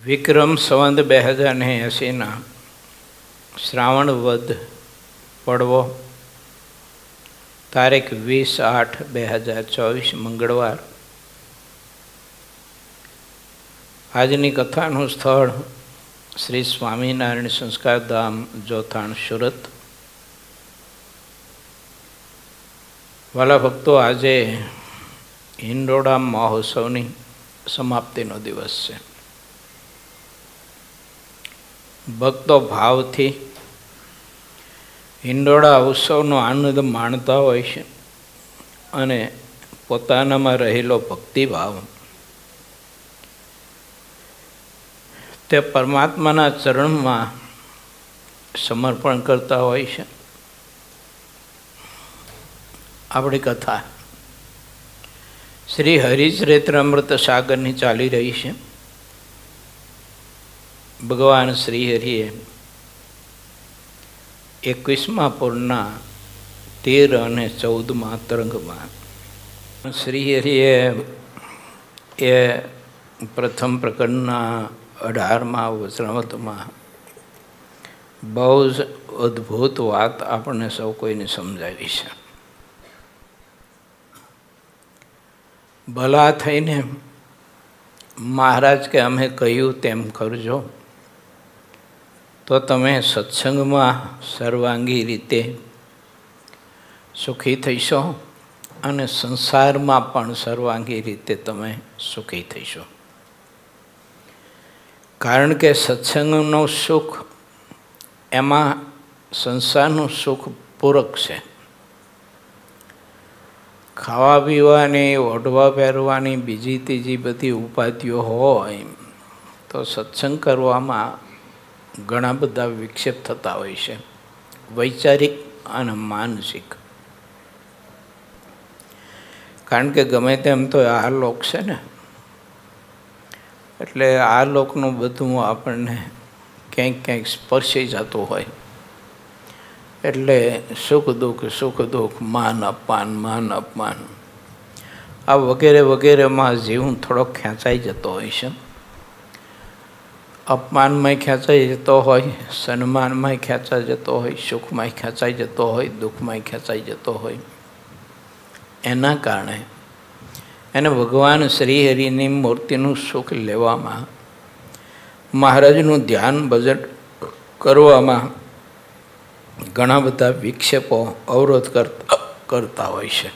વિક્રમ સંવત 2080 શ્રાવણ વદ પડવો તારીખ 20/8/2024 મંગળવાર. આજની કથાનું સ્થળ શ્રી સ્વામિનારાયણ સંસ્કારધામ જોથાણ સુરત. વાલા ભક્તો, આજે હિંડોળા મહોત્સવની સમાપ્તિનો દિવસ છે. ભક્તો ભાવથી હિંડોળા ઉત્સવનો આનંદ માણતા હોય છે અને પોતાનામાં રહેલો ભક્તિભાવ તે પરમાત્માના ચરણમાં સમર્પણ કરતા હોય છે. આપણી કથા શ્રી હરિચરિત્રામૃત સાગરની ચાલી રહી છે. ભગવાન શ્રી હરિએ 21મા પૂરના 13 અને 14મા તરંગમાં શ્રી હરિએ એ પ્રથમ પ્રકરણના 18મા વચનામૃતમાં બહુ જ અદ્ભુત વાત આપણને સૌ કોઈને સમજાવી છે. ભલા થઈને મહારાજ કે અમે કહ્યું તેમ કરજો તો તમે સત્સંગમાં સર્વાંગી રીતે સુખી થઈશો અને સંસારમાં પણ સર્વાંગી રીતે તમે સુખી થઈશો. કારણ કે સત્સંગનું સુખ એમાં સંસારનું સુખ પૂરક છે. ખાવા પીવાની, ઓઢવા પહેરવાની, બીજી ત્રીજી બધી ઉપાધિઓ હોય તો સત્સંગ કરવામાં ઘણા બધા વિક્ષેપ થતા હોય છે, વૈચારિક અને માનસિક. કારણ કે ગમે તેમ તો આ લોક છે ને, એટલે આ લોકનું બધું આપણને ક્યાંક ક્યાંક સ્પર્શી જતું હોય. એટલે સુખ દુઃખ, માન અપમાન આ વગેરે વગેરેમાં જીવ થોડોક ખેંચાઈ જતો હોય છે. અપમાનમાં ખેંચાઈ જતો હોય, સન્માનમાં ખેંચાઈ જતો હોય, સુખમાં ખેંચાઈ જતો હોય, દુઃખમાં ખેંચાઈ જતો હોય. એના કારણે એને ભગવાન શ્રી હરિની મૂર્તિનું સુખ લેવામાં, મહારાજનું ધ્યાન ભજન કરવામાં ઘણા બધા વિક્ષેપો અવરોધ કરતા હોય છે.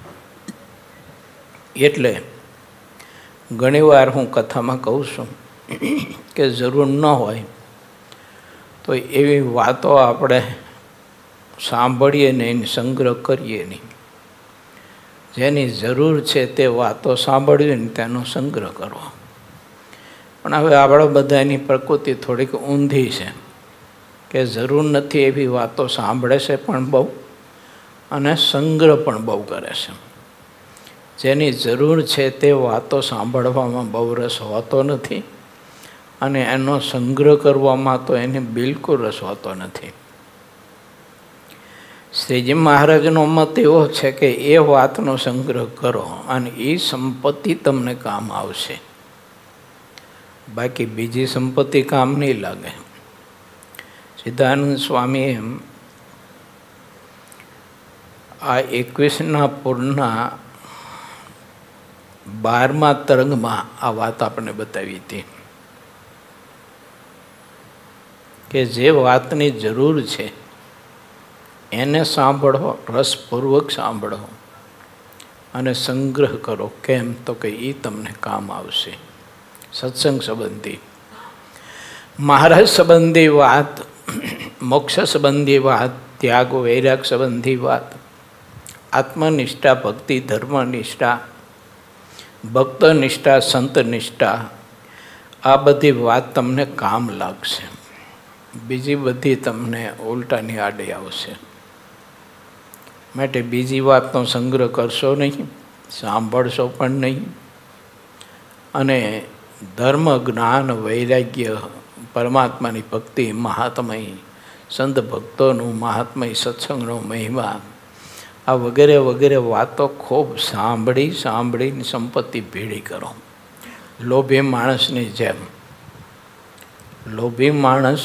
એટલે ઘણીવાર હું કથામાં કહું છું કે જરૂર ન હોય તો એવી વાતો આપણે સાંભળીએ નહીં, સંગ્રહ કરીએ નહીં. જેની જરૂર છે તે વાતો સાંભળવીને તેનો સંગ્રહ કરવો. પણ હવે આપણે બધાની પ્રકૃતિ થોડીક ઊંધી છે કે જરૂર નથી એવી વાતો સાંભળે છે પણ બહુ, અને સંગ્રહ પણ બહુ કરે છે. જેની જરૂર છે તે વાતો સાંભળવામાં બહુ રસ હોતો નથી અને એનો સંગ્રહ કરવામાં તો એને બિલકુલ રસ હોતો નથી. શ્રીજી મહારાજનો મત એવો છે કે એ વાતનો સંગ્રહ કરો અને એ સંપત્તિ તમને કામ આવશે, બાકી બીજી સંપત્તિ કામ નહીં લાગે. સિદ્ધાનંદ સ્વામીએ આ 21ના પૂરના 12મા તરંગમાં આ વાત આપણને બતાવી હતી કે જે વાતની જરૂર છે એને સાંભળો, રસપૂર્વક સાંભળો અને સંગ્રહ કરો. કેમ તો કે એ તમને કામ આવશે. સત્સંગ સંબંધી, મહારાજ સંબંધી વાત, મોક્ષ સંબંધી વાત, ત્યાગ વૈરાગ સંબંધી વાત, આત્મનિષ્ઠા, ભક્તિ, ધર્મનિષ્ઠા, ભક્તનિષ્ઠા, સંતનિષ્ઠા, આ બધી વાત તમને કામ લાગશે. બીજી બધી તમને ઉલટાની આડે આવશે. માટે બીજી વાતનો સંગ્રહ કરશો નહીં, સાંભળશો પણ નહીં. અને ધર્મ, જ્ઞાન, વૈરાગ્ય, પરમાત્માની ભક્તિ, મહાત્મય, સંત ભક્તોનું મહાત્મય, સત્સંગનો મહિમા, આ વગેરે વગેરે વાતો ખૂબ સાંભળીને સંપત્તિ ભેળી કરો. લોભી માણસની જેમ લોભી માણસ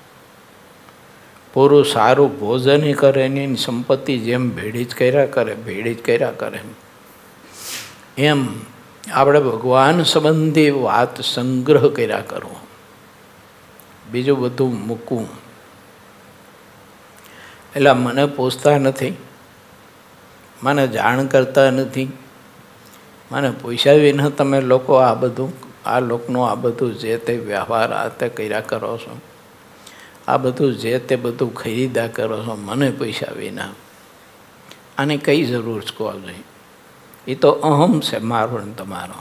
પૂરું સારું ભોજન કરે એની સંપત્તિ જેમ ભેળી જ કર્યા કરે એમ આપણે ભગવાન સંબંધી વાત સંગ્રહ કર્યા કરવો, બીજું બધું મૂકવું. એટલે મને પૂછતા નથી, મને જાણ કરતા નથી, મને પૂછ્યા વિના તમે લોકો આ લોકનું આ બધું જે તે વ્યવહાર આ તે કર્યા કરો છો, આ બધું જે તે બધું ખરીદા કરો છો મને પૂછ્યા વિના. આની કઈ જરૂર છે કહો જોઈએ? એ તો અહમ છે મારો ને તમારો.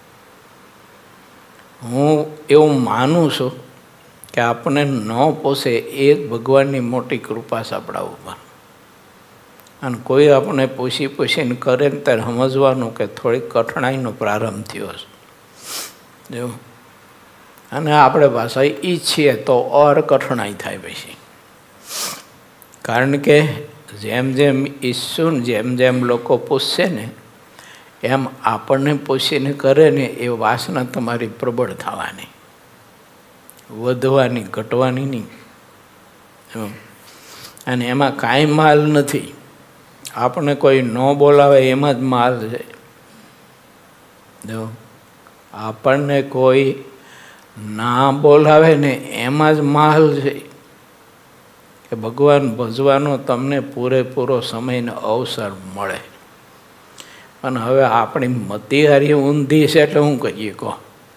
હું એવું માનું છું કે આપણને ન પોસે એ જ ભગવાનની મોટી કૃપા છે આપણા ઉપર. અને કોઈ આપણે પૂછીને કરે ને ત્યારે સમજવાનું કે થોડીક કઠણાઈનો પ્રારંભ થયો છે જો. અને આપણે ભાષા ઈચ્છીએ તો ઓર કઠણાઈ થાય પછી, કારણ કે જેમ જેમ ઈચ્છું ને જેમ જેમ લોકો પૂછશે ને એમ આપણને પૂછીને કરે ને એ વાસના તમારી પ્રબળ થવાની, વધવાની, ઘટવાની નહીં. અને એમાં કાંઈ માલ નથી. આપણે કોઈ ન બોલાવે એમાં જ માલ છે જો. આપણને કોઈ ના બોલાવે ને એમાં જ માલ છે કે ભગવાન ભજવાનો તમને પૂરેપૂરો સમયનો અવસર મળે. અને હવે આપણી મતિહારી ઊંધી છે એટલે શું કહીએ કહો?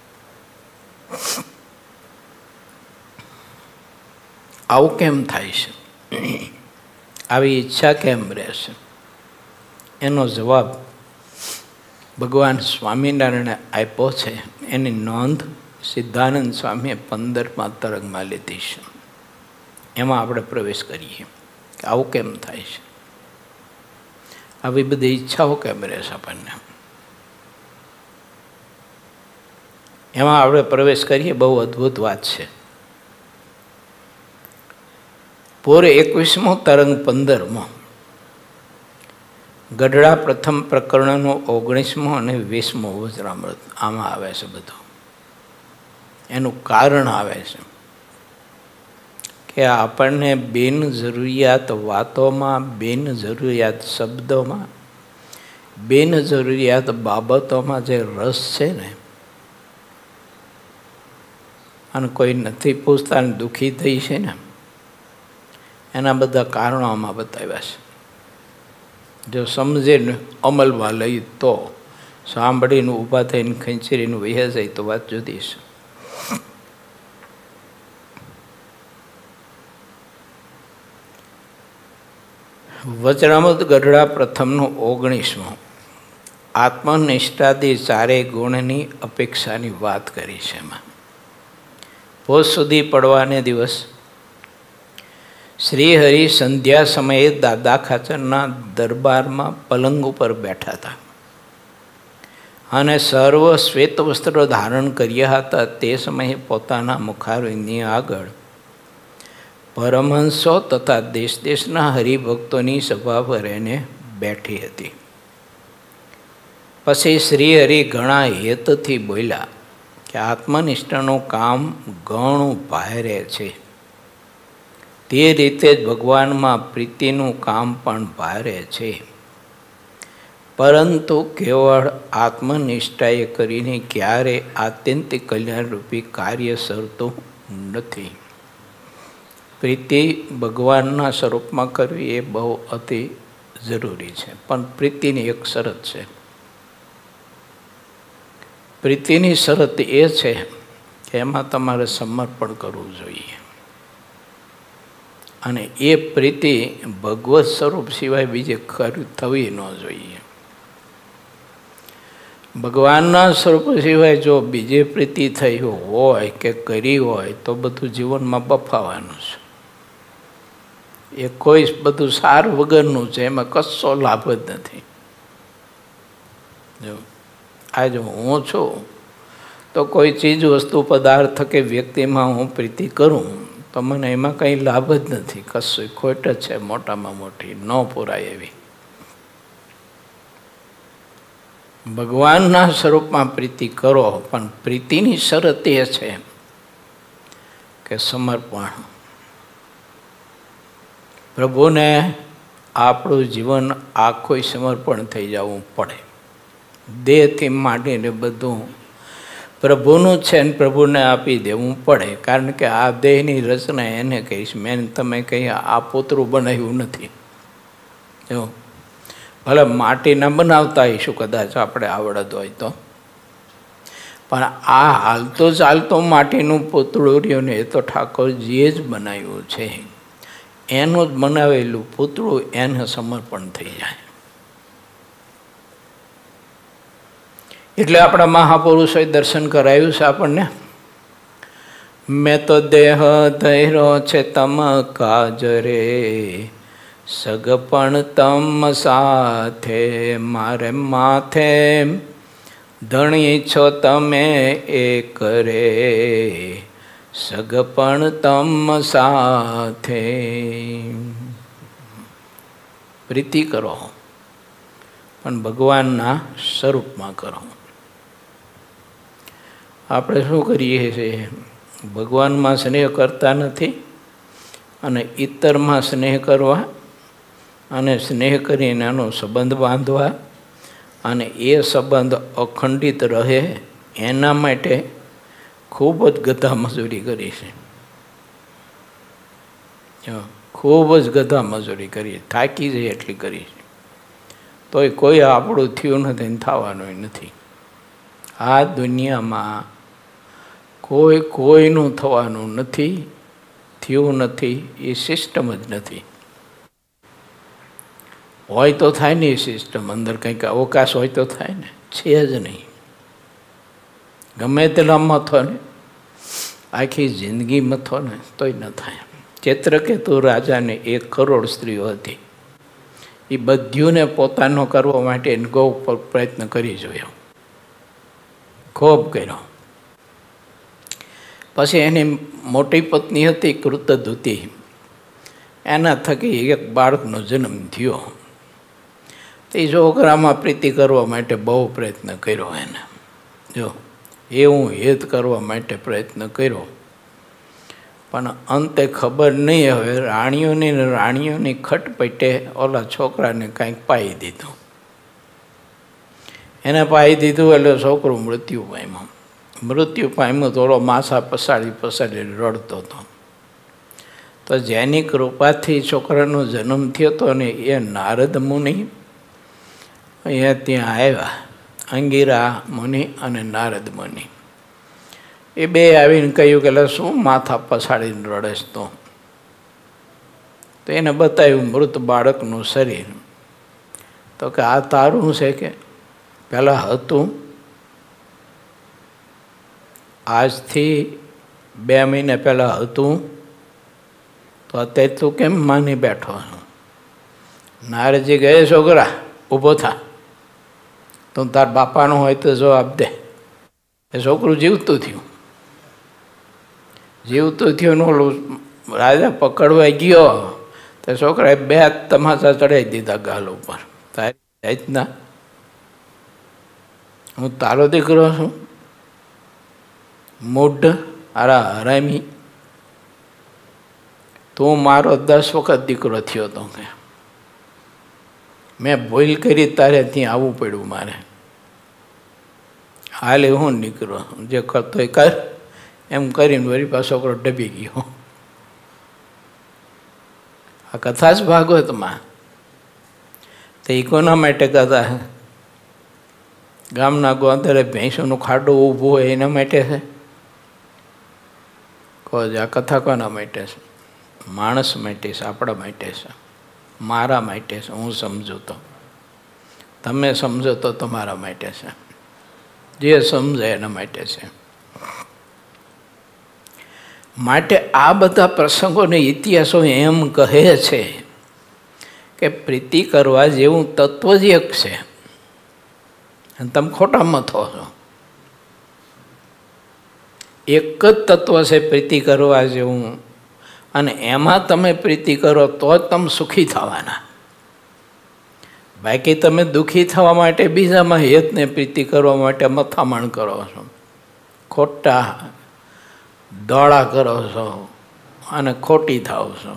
આવું કેમ થાય છે? આવી ઈચ્છા કેમ રહેશે? એનો જવાબ ભગવાન સ્વામિનારાયણે આપ્યો છે. એની નોંધ સિદ્ધાનંદ સ્વામીએ 15મા તરંગમાં લીધી છે. એમાં આપણે પ્રવેશ કરીએ કે આવું કેમ થાય છે, આવી બધી ઈચ્છાઓ કેમ રહેશે આપણને. એમાં આપણે પ્રવેશ કરીએ. બહુ અદ્ભુત વાત છે. પૂરે 21મો તરંગ 15મો, ગઢડા પ્રથમ પ્રકરણનો 19મો અને 20મો વજ્રામૃત આમાં આવે છે બધું. એનું કારણ આવે છે કે આપણને બિનજરૂરિયાત વાતોમાં, બિનજરૂરિયાત શબ્દોમાં, બિનજરૂરિયાત બાબતોમાં જે રસ છે ને, અને કોઈ નથી પૂછતા ને દુઃખી થઈ છે ને, એના બધા કારણો આમાં બતાવ્યા છે. જો સમજીને અમલમાં લઈ તો, સાંભળીને ઊભા થઈને ખંચરીને વહ્યા જાય તો વાત જુદી છે. વચનામૃત ગઢડા પ્રથમનો 19મો, આત્મનિષ્ઠાથી ચારેય ગુણની અપેક્ષાની વાત કરી છે. એમાં ભોજ સુધી પડવાને દિવસ શ્રી હરિ સંધ્યા સમયે દાદા ખાચરના દરબારમાં પલંગ ઉપર બેઠા હતા અને સર્વ શ્વેત વસ્ત્રો ધારણ કર્યા હતા. તે સમયે પોતાના મુખારવિંદની આગળ પરમહંસો તથા દેશ દેશના હરિભક્તોની સભા ભરીને બેઠી હતી. પછી શ્રી હરિ ઘણા હેતથી બોલ્યા કે આત્મનિષ્ઠાનું કામ ઘણું ભારે છે. તે રીતે જ ભગવાનમાં પ્રીતિનું કામ પણ ભારે છે. પરંતુ કેવળ આત્મનિષ્ઠાએ કરીને ક્યારે આત્યંતિક કલ્યાણરૂપી કાર્ય સરતું નથી. પ્રીતિ ભગવાનના સ્વરૂપમાં કરવી એ બહુ અતિ જરૂરી છે. પણ પ્રીતિની એક શરત છે. પ્રીતિની શરત એ છે કે એમાં તમારે સમર્પણ કરવું જોઈએ. અને એ પ્રીતિ ભગવત સ્વરૂપ સિવાય બીજે થવી ન જોઈએ. ભગવાનના સ્વરૂપ સિવાય જો બીજે પ્રીતિ થઈ હોય કે કરી હોય તો બધું જીવનમાં બફાવાનું છે. એ કોઈ બધું સાર વગરનું છે. એમાં કશો લાભ જ નથી. જો આજ હું છું તો કોઈ ચીજ વસ્તુ પદાર્થ કે વ્યક્તિમાં હું પ્રીતિ કરું તો મને એમાં કંઈ લાભ જ નથી. કશું ખોટ જ છે મોટામાં મોટી, ન પૂરાય એવી. ભગવાનના સ્વરૂપમાં પ્રીતિ કરો, પણ પ્રીતિની શરત એ છે કે સમર્પણ. પ્રભુને આપણું જીવન આખું સમર્પણ થઈ જવું પડે. દેહથી માંડીને બધું પ્રભુનું છે ને પ્રભુને આપી દેવું પડે. કારણ કે આ દેહની રચના એને કહીશ. મેં તમે કહી આ પૂતરું બનાવ્યું નથી. જો ભલે માટીના બનાવતા હઈશું કદાચ આપણે આવડત હોય તો, પણ આ હાલતો ચાલતો માટીનું પૂતળું રહ્યું ને એ તો ઠાકોરજીએ જ બનાવ્યું છે. એનું જ બનાવેલું પૂતળું એને સમર્પણ થઈ જાય. એટલે આપણા મહાપુરુષોએ દર્શન કરાવ્યું છે આપણને. મેં તો દેહ ધૈર્યો છે તમ કાજ રે, સગપણ તમ સાથે મારે માથે, ધણી છો તમે એક રે, સગપણ તમ સાથે. પ્રીતિ કરો પણ ભગવાનના સ્વરૂપમાં કરો. આપણે શું કરીએ છીએ? ભગવાનમાં સ્નેહ કરતા નથી અને ઇતરમાં સ્નેહ કરવા અને સ્નેહ કરીને એનો સંબંધ બાંધવા અને એ સંબંધ અખંડિત રહે એના માટે ખૂબ જ ગધા મજૂરી કરી છે. ખૂબ જ ગધા મજૂરી કરી, થાકી જાય એટલી કરી છે. તોય કોઈ આપણું થયું નથી, થવાનું નથી. આ દુનિયામાં કોઈનું થવાનું નથી, થયું નથી. એ સિસ્ટમ જ નથી. હોય તો થાય ને એ સિસ્ટમ, અંદર કંઈક અવકાશ હોય તો થાય ને, છે જ નહીં. ગમે તેટલા મથો ને, આખી જિંદગી મથો ને તોય ન થાય. ચિત્રકેતુ રાજાને 1 કરોડ સ્ત્રીઓ હતી. એ બધ્યુંને પોતાનો કરવા માટે ગૌ પ્રયત્ન કરી જોયો, ખૂબ કર્યો. પછી એની મોટી પત્ની હતી કૃતધુતી, એના થકી એક બાળકનો જન્મ થયો. તે છોકરામાં પ્રીતિ કરવા માટે બહુ પ્રયત્ન કર્યો એને. જો એવું હેત કરવા માટે પ્રયત્ન કર્યો, પણ અંતે ખબર નહીં. હવે રાણીઓની ખટપટે ઓલા છોકરાને કાંઈક પાઈ દીધું. એને પાઈ દીધું એટલે છોકરું મૃત્યુ પામ્યું. મૃત્યુ પામ્યું થોડો માથા પસાડી રડતો હતો. તો જેની કૃપાથી છોકરાનો જન્મ થયો હતો ને એ નારદ મુનિ અહીંયા ત્યાં આવ્યા. અંગિરા મુનિ અને નારદ મુનિ એ બે આવીને કહ્યું કે શું માથા પછાડીને રડેશ તો? એને બતાવ્યું મૃત બાળકનું શરીર. તો કે આ તારું છે કે પહેલાં હતું? આજથી 2 મહિના પહેલાં હતું, તો અત્યારે તું કેમ માની બેઠો? નારદજી કહે છોકરા ઊભો થા, તું તાર બાપાનો હોય તો જવાબ દે. એ છોકરું જીવતું થયું. ને ઓલું રાજા પકડવા ગયો તો છોકરાએ 2 તમાચા ચડાવી દીધા ગાલ ઉપર. તારી જાતના હું તારો દીકરો છું? મૂઢ આરા હરામી, તું મારો 10 વખત દીકરો થયો તો કે મેં ભૂલ કરી, તારે ત્યાં આવવું પડ્યું મારે. હાલે હું દીકરો જે કરતો એ કર, એમ કરીને વળી પાછો છોકરો ડબી ગયો. આ કથા જ ભાગવતમાં. તો એ કોના માટે કથા? ગામના ગોંદરે ભેંસોનું ખાડું ઊભું હોય એના માટે છે? કહો આ કથા કોના માટે છે? માણસ માટે છે, આપણા માટે છે, મારા માટે છે. હું સમજુ તો, તમે સમજો તો તમારા માટે છે. જે સમજે એના માટે છે. માટે આ બધા પ્રસંગોને ઇતિહાસો એમ કહે છે કે પ્રીતિ કરવા જેવું તત્વ જ એક છે, અને તમે ખોટા મથો છો. એક જ તત્વ છે પ્રીતિ કરવા જેવું, અને એમાં તમે પ્રીતિ કરો તો જ તમે સુખી થવાના. બાકી તમે દુઃખી થવા માટે બીજામાં હેતને પ્રીતિ કરવા માટે મથામણ કરો છો. ખોટા દોડા કરો છો અને ખોટી થાવ છો.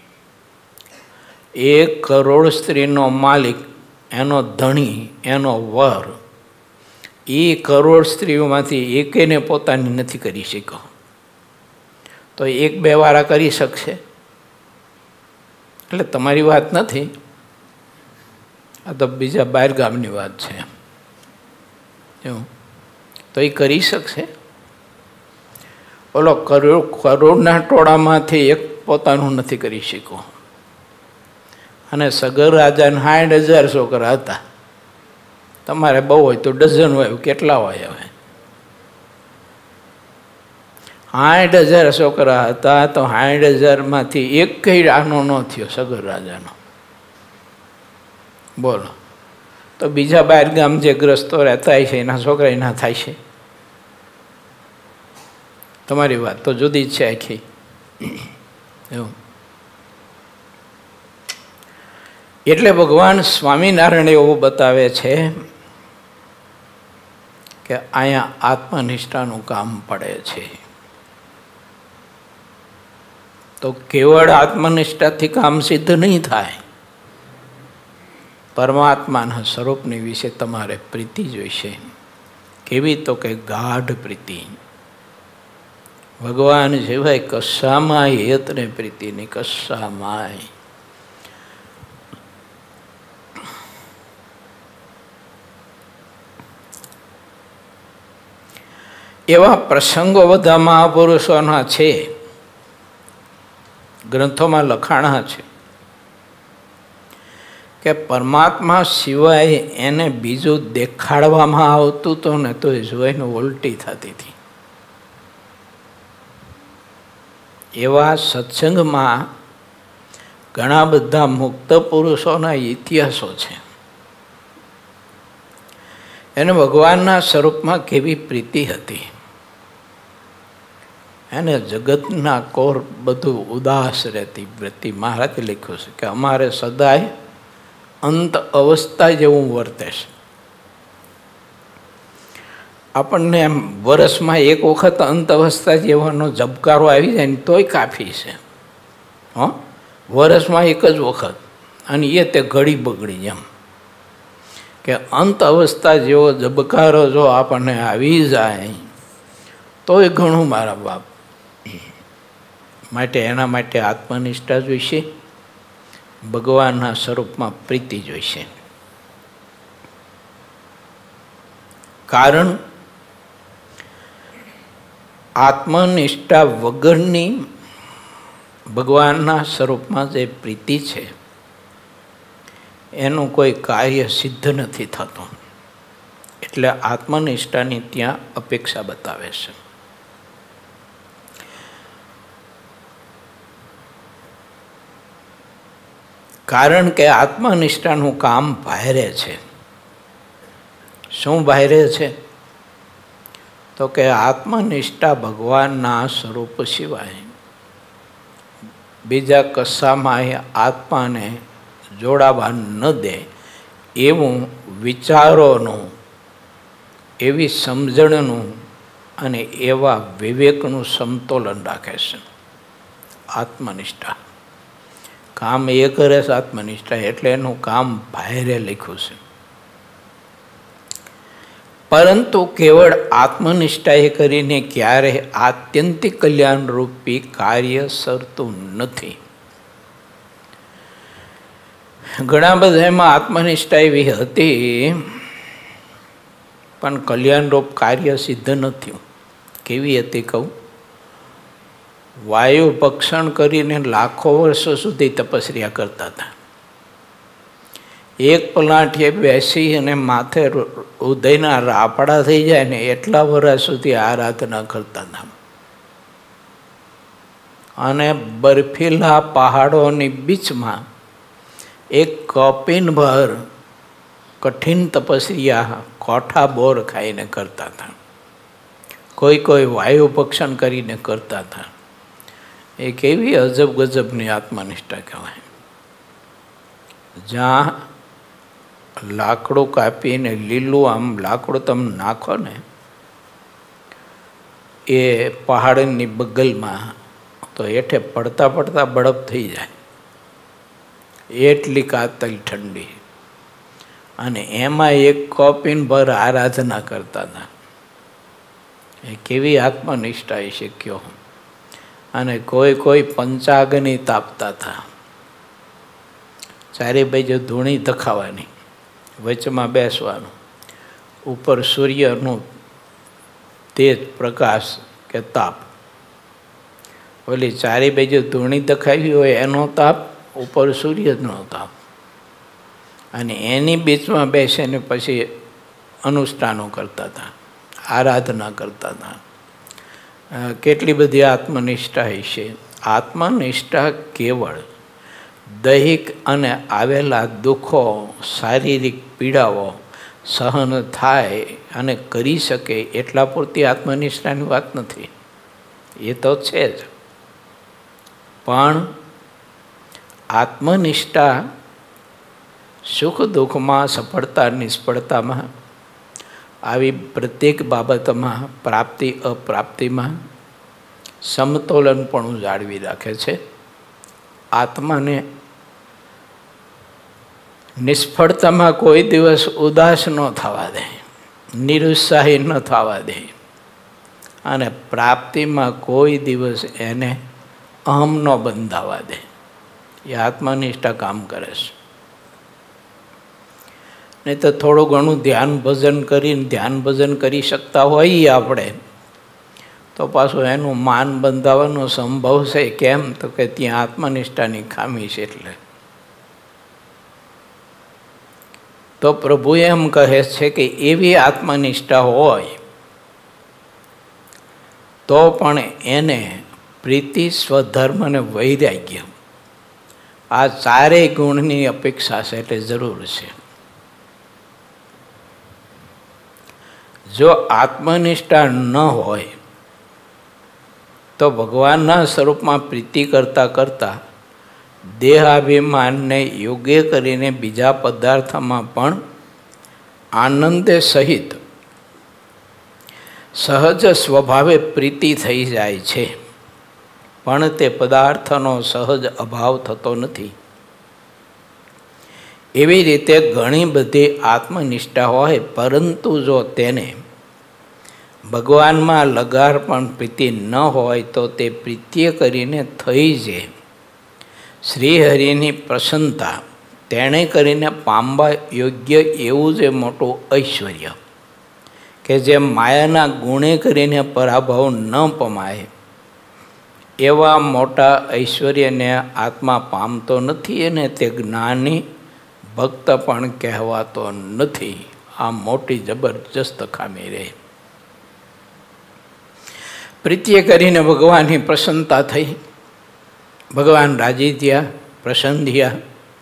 1 કરોડ સ્ત્રીનો માલિક, એનો ધણી, એનો વર, એ કરોડ સ્ત્રીઓમાંથી એકેને પોતાની નથી કરી શક્યો, તો 1-2 વારા કરી શકશે? એટલે તમારી વાત નથી, આ તો બીજા બહાર ગામની વાત છે. એવું તો એ કરી શકશે? ઓલો કરોડના ટોળામાંથી એક પોતાનું નથી કરી શક્યો, અને સગર રાજાને 60,000 છોકરા હતા. તમારે બહુ હોય તો ડઝન હોય, કેટલા હોય? હવે 60,000 છોકરા હતા તો 60,000માંથી એક કઈ આનો ન થયો સગર રાજાનો. બોલો, તો બીજા બહાર ગામ જે ગ્રસ્તો રહેતા છે એના છોકરા એના થાય છે? તમારી વાત તો જુદી જ છે આખી. એવું એટલે ભગવાન સ્વામિનારાયણ એવું બતાવે છે કે અહીંયા આત્મનિષ્ઠાનું કામ પડે છે. તો કેવળ આત્મનિષ્ઠાથી કામ સિદ્ધ નહીં થાય. પરમાત્માના સ્વરૂપની વિશે તમારે પ્રીતિ જોઈશે. કેવી? તો કે ગાઢ પ્રીતિ. ભગવાન સિવાય કશામાં હેતને પ્રીતિ નહીં, કશામાં. એવા પ્રસંગો બધા મહાપુરુષોના છે, ગ્રંથોમાં લખાણા છે કે પરમાત્મા સિવાય એને બીજું દેખાડવામાં આવતું તો ને તો એ જોઈને ઉલટી થતી હતી. એવા સત્સંગમાં ઘણા બધા મુક્ત પુરુષોના ઇતિહાસો છે. એને ભગવાનના સ્વરૂપમાં કેવી પ્રીતિ હતી. એને જગતના કોર બધું ઉદાસ રહેતી વૃત્તિ. મહારાજે લખ્યું છે કે અમારે સદાય અંત અવસ્થા જેવું વર્તે છે. આપણને એમ વર્ષમાં એક વખત અંત અવસ્થા જેવાનો ઝબકારો આવી જાય ને તોય કાફી છે. વર્ષમાં એક જ વખત, અને એ તે ઘડી બગડી. એમ કે અંત અવસ્થા જેવો ઝબકારો જો આપણને આવી જાય તોય ઘણું મારા બાપ. માટે એના માટે આત્મનિષ્ઠા જોઈશે, ભગવાનના સ્વરૂપમાં પ્રીતિ જોઈશે. કારણ આત્મનિષ્ઠા વગરની ભગવાનના સ્વરૂપમાં જે પ્રીતિ છે એનું કોઈ કાર્ય સિદ્ધ નથી થતું. એટલે આત્મનિષ્ઠાની ત્યાં અપેક્ષા બતાવે છે. કારણ કે આત્મનિષ્ઠાનું કામ બાહેરે છે. શું બાહેરે છે? તો કે આત્મનિષ્ઠા ભગવાનના સ્વરૂપ સિવાય બીજા કશામાં આત્માને જોડાવા ન દે એવું વિચારોનું, એવી સમજણનું અને એવા વિવેકનું સમતોલન રાખે છે આત્મનિષ્ઠા. કામ એ કરે છે આત્મનિષ્ઠા, એટલે એનું કામ બાહેરે લખ્યું છે. પરંતુ કેવળ આત્મનિષ્ઠા એ કરીને ક્યારે આત્યંતિક કલ્યાણરૂપી કાર્ય સરતું નથી. ઘણા બધા એમાં આત્મનિષ્ઠા એવી હતી પણ કલ્યાણરૂપ કાર્ય સિદ્ધ નથી. કેવી હતી કહું? વાયુ ભક્ષણ કરીને લાખો વર્ષો સુધી તપસ્યા કરતા હતા. એક પલાઠીએ બેસી અને માથે ઉદયના રાપડા થઈ જાય ને એટલા વર્ષ સુધી આરાધના કરતા હતા. અને બર્ફીલા પહાડોની બીચમાં એક કપિનભર કઠિન તપસ્યા કોઠા બોર ખાઈને કરતા હતા. કોઈ વાયુ ભક્ષણ કરીને કરતા હતા. એ કેવી અજબ ગજબની આત્મનિષ્ઠા કહેવાય. જ્યાં લાકડું કાપીને લીલું આમ લાકડું તમે નાખો ને એ પહાડની બગલમાં, તો હેઠે પડતા પડતા બરફ થઈ જાય, એટલી કાતલ ઠંડી. અને એમાં એક કોપીન ભર આરાધના કરતા હતા. એ કેવી આત્મનિષ્ઠા એ શીખ્યો. અને કોઈ કોઈ પંચાગ્નિ તાપતા હતા. ચારે બાજુ ધૂણી ધખાવાની, વચમાં બેસવાનું, ઉપર સૂર્યનું તેજ પ્રકાશ કે તાપ, ઓલી ચારે બાજુ ધૂણી ધખાવી હોય એનો તાપ, ઉપર સૂર્યનો તાપ, અને એની બીચમાં બેસીને પછી અનુષ્ઠાનો કરતા હતા, આરાધના કરતા હતા. કેટલી બધી આત્મનિષ્ઠા છે. આત્મનિષ્ઠા કેવળ દૈહિક અને આવેલા દુઃખો, શારીરિક પીડાઓ સહન થાય અને કરી શકે એટલા પૂરતી આત્મનિષ્ઠાની વાત નથી. એ તો છે જ, પણ આત્મનિષ્ઠા સુખ દુઃખમાં, સફળતા નિષ્ફળતામાં, આવી પ્રત્યેક બાબતમાં, પ્રાપ્તિ અપ્રાપ્તિમાં સમતોલન પણ જાળવી રાખે છે. આત્માને નિષ્ફળતામાં કોઈ દિવસ ઉદાસ ન થવા દે, નિરુત્સાહી ન થવા દે, અને પ્રાપ્તિમાં કોઈ દિવસ એને અહમ ન બંધાવા દે. એ આત્મનિષ્ઠા કામ કરે છે. નહીં તો થોડું ઘણું ધ્યાન ભજન કરીને, ધ્યાન ભજન કરી શકતા હોઈએ આપણે, તો પાછું એનું માન બંધાવાનો સંભવ છે. કેમ? તો કે ત્યાં આત્મનિષ્ઠાની ખામી છે. એટલે તો પ્રભુ એમ કહે છે કે એવી આત્મનિષ્ઠા હોય તો પણ એને પ્રીતિ, સ્વધર્મ અને વૈરાગ્ય, આ ચારેય ગુણની અપેક્ષા છે, એટલે જરૂર છે. જો આત્મનિષ્ઠા ન હોય તો ભગવાનના સ્વરૂપમાં પ્રીતિ કરતાં કરતાં દેહાભિમાનને યોગ્ય કરીને બીજા પદાર્થમાં પણ આનંદે સહિત સહજ સ્વભાવે પ્રીતિ થઈ જાય છે, પણ તે પદાર્થનો સહજ અભાવ થતો નથી. એવી રીતે ઘણી બધી આત્મનિષ્ઠા હોય, પરંતુ જો તેને ભગવાનમાં લગાર પણ પ્રીતિ ન હોય તો તે પ્રીત્ય કરીને થઈ છે શ્રીહરિની પ્રસન્નતા, તેણે કરીને પામવા યોગ્ય એવું જે મોટું ઐશ્વર્ય કે જે માયાના ગુણે કરીને પરાભવ ન પમાય, એવા મોટા ઐશ્વર્યને આત્મા પામતો નથી, અને તે જ્ઞાની ભક્ત પણ કહેવાતો નથી. આ મોટી જબરજસ્ત ખામી રહે. પ્રીત્ય કરીને ભગવાનની પ્રસન્નતા થઈ, ભગવાન રાજી થયા, પ્રસન્ન થયા.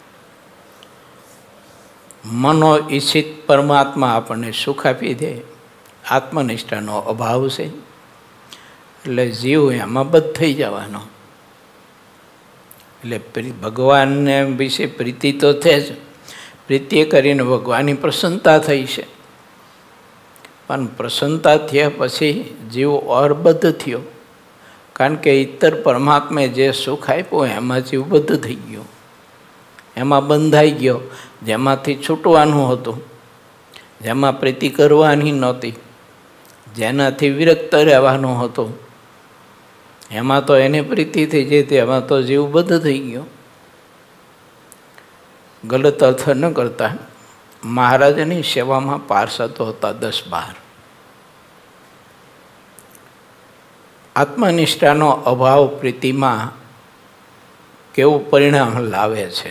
મનો ઈચ્છિત પરમાત્મા આપણને સુખ આપી દે. આત્મનિષ્ઠાનો અભાવ છે, એટલે જીવ એમાં બધ થઈ જવાનો. એટલે ભગવાનને વિશે પ્રીતિ તો છે જ, પ્રીત્ય કરીને ભગવાનની પ્રસન્નતા થઈ છે, પણ પ્રસન્નતા થયા પછી જીવ અરબદ્ધ થયો, કારણ કે ઇતર પરમાત્માએ જે સુખ આપ્યું એમાં જીવ બદ્ધ થઈ ગયો, એમાં બંધાઈ ગયો. જેમાંથી છૂટવાનું હતું, જેમાં પ્રીતિ કરવાની નહોતી, જેનાથી વિરક્ત રહેવાનું હતું, એમાં તો એને પ્રીતિ થઈ જતી, એમાં તો જીવ બદ્ધ થઈ ગયો. ગલત અર્થ ન કરતા. મહારાજની સેવામાં પાર્ષદો હતા 10-12. આત્મનિષ્ઠાનો અભાવ પ્રીતિમાં કેવું પરિણામ લાવે છે.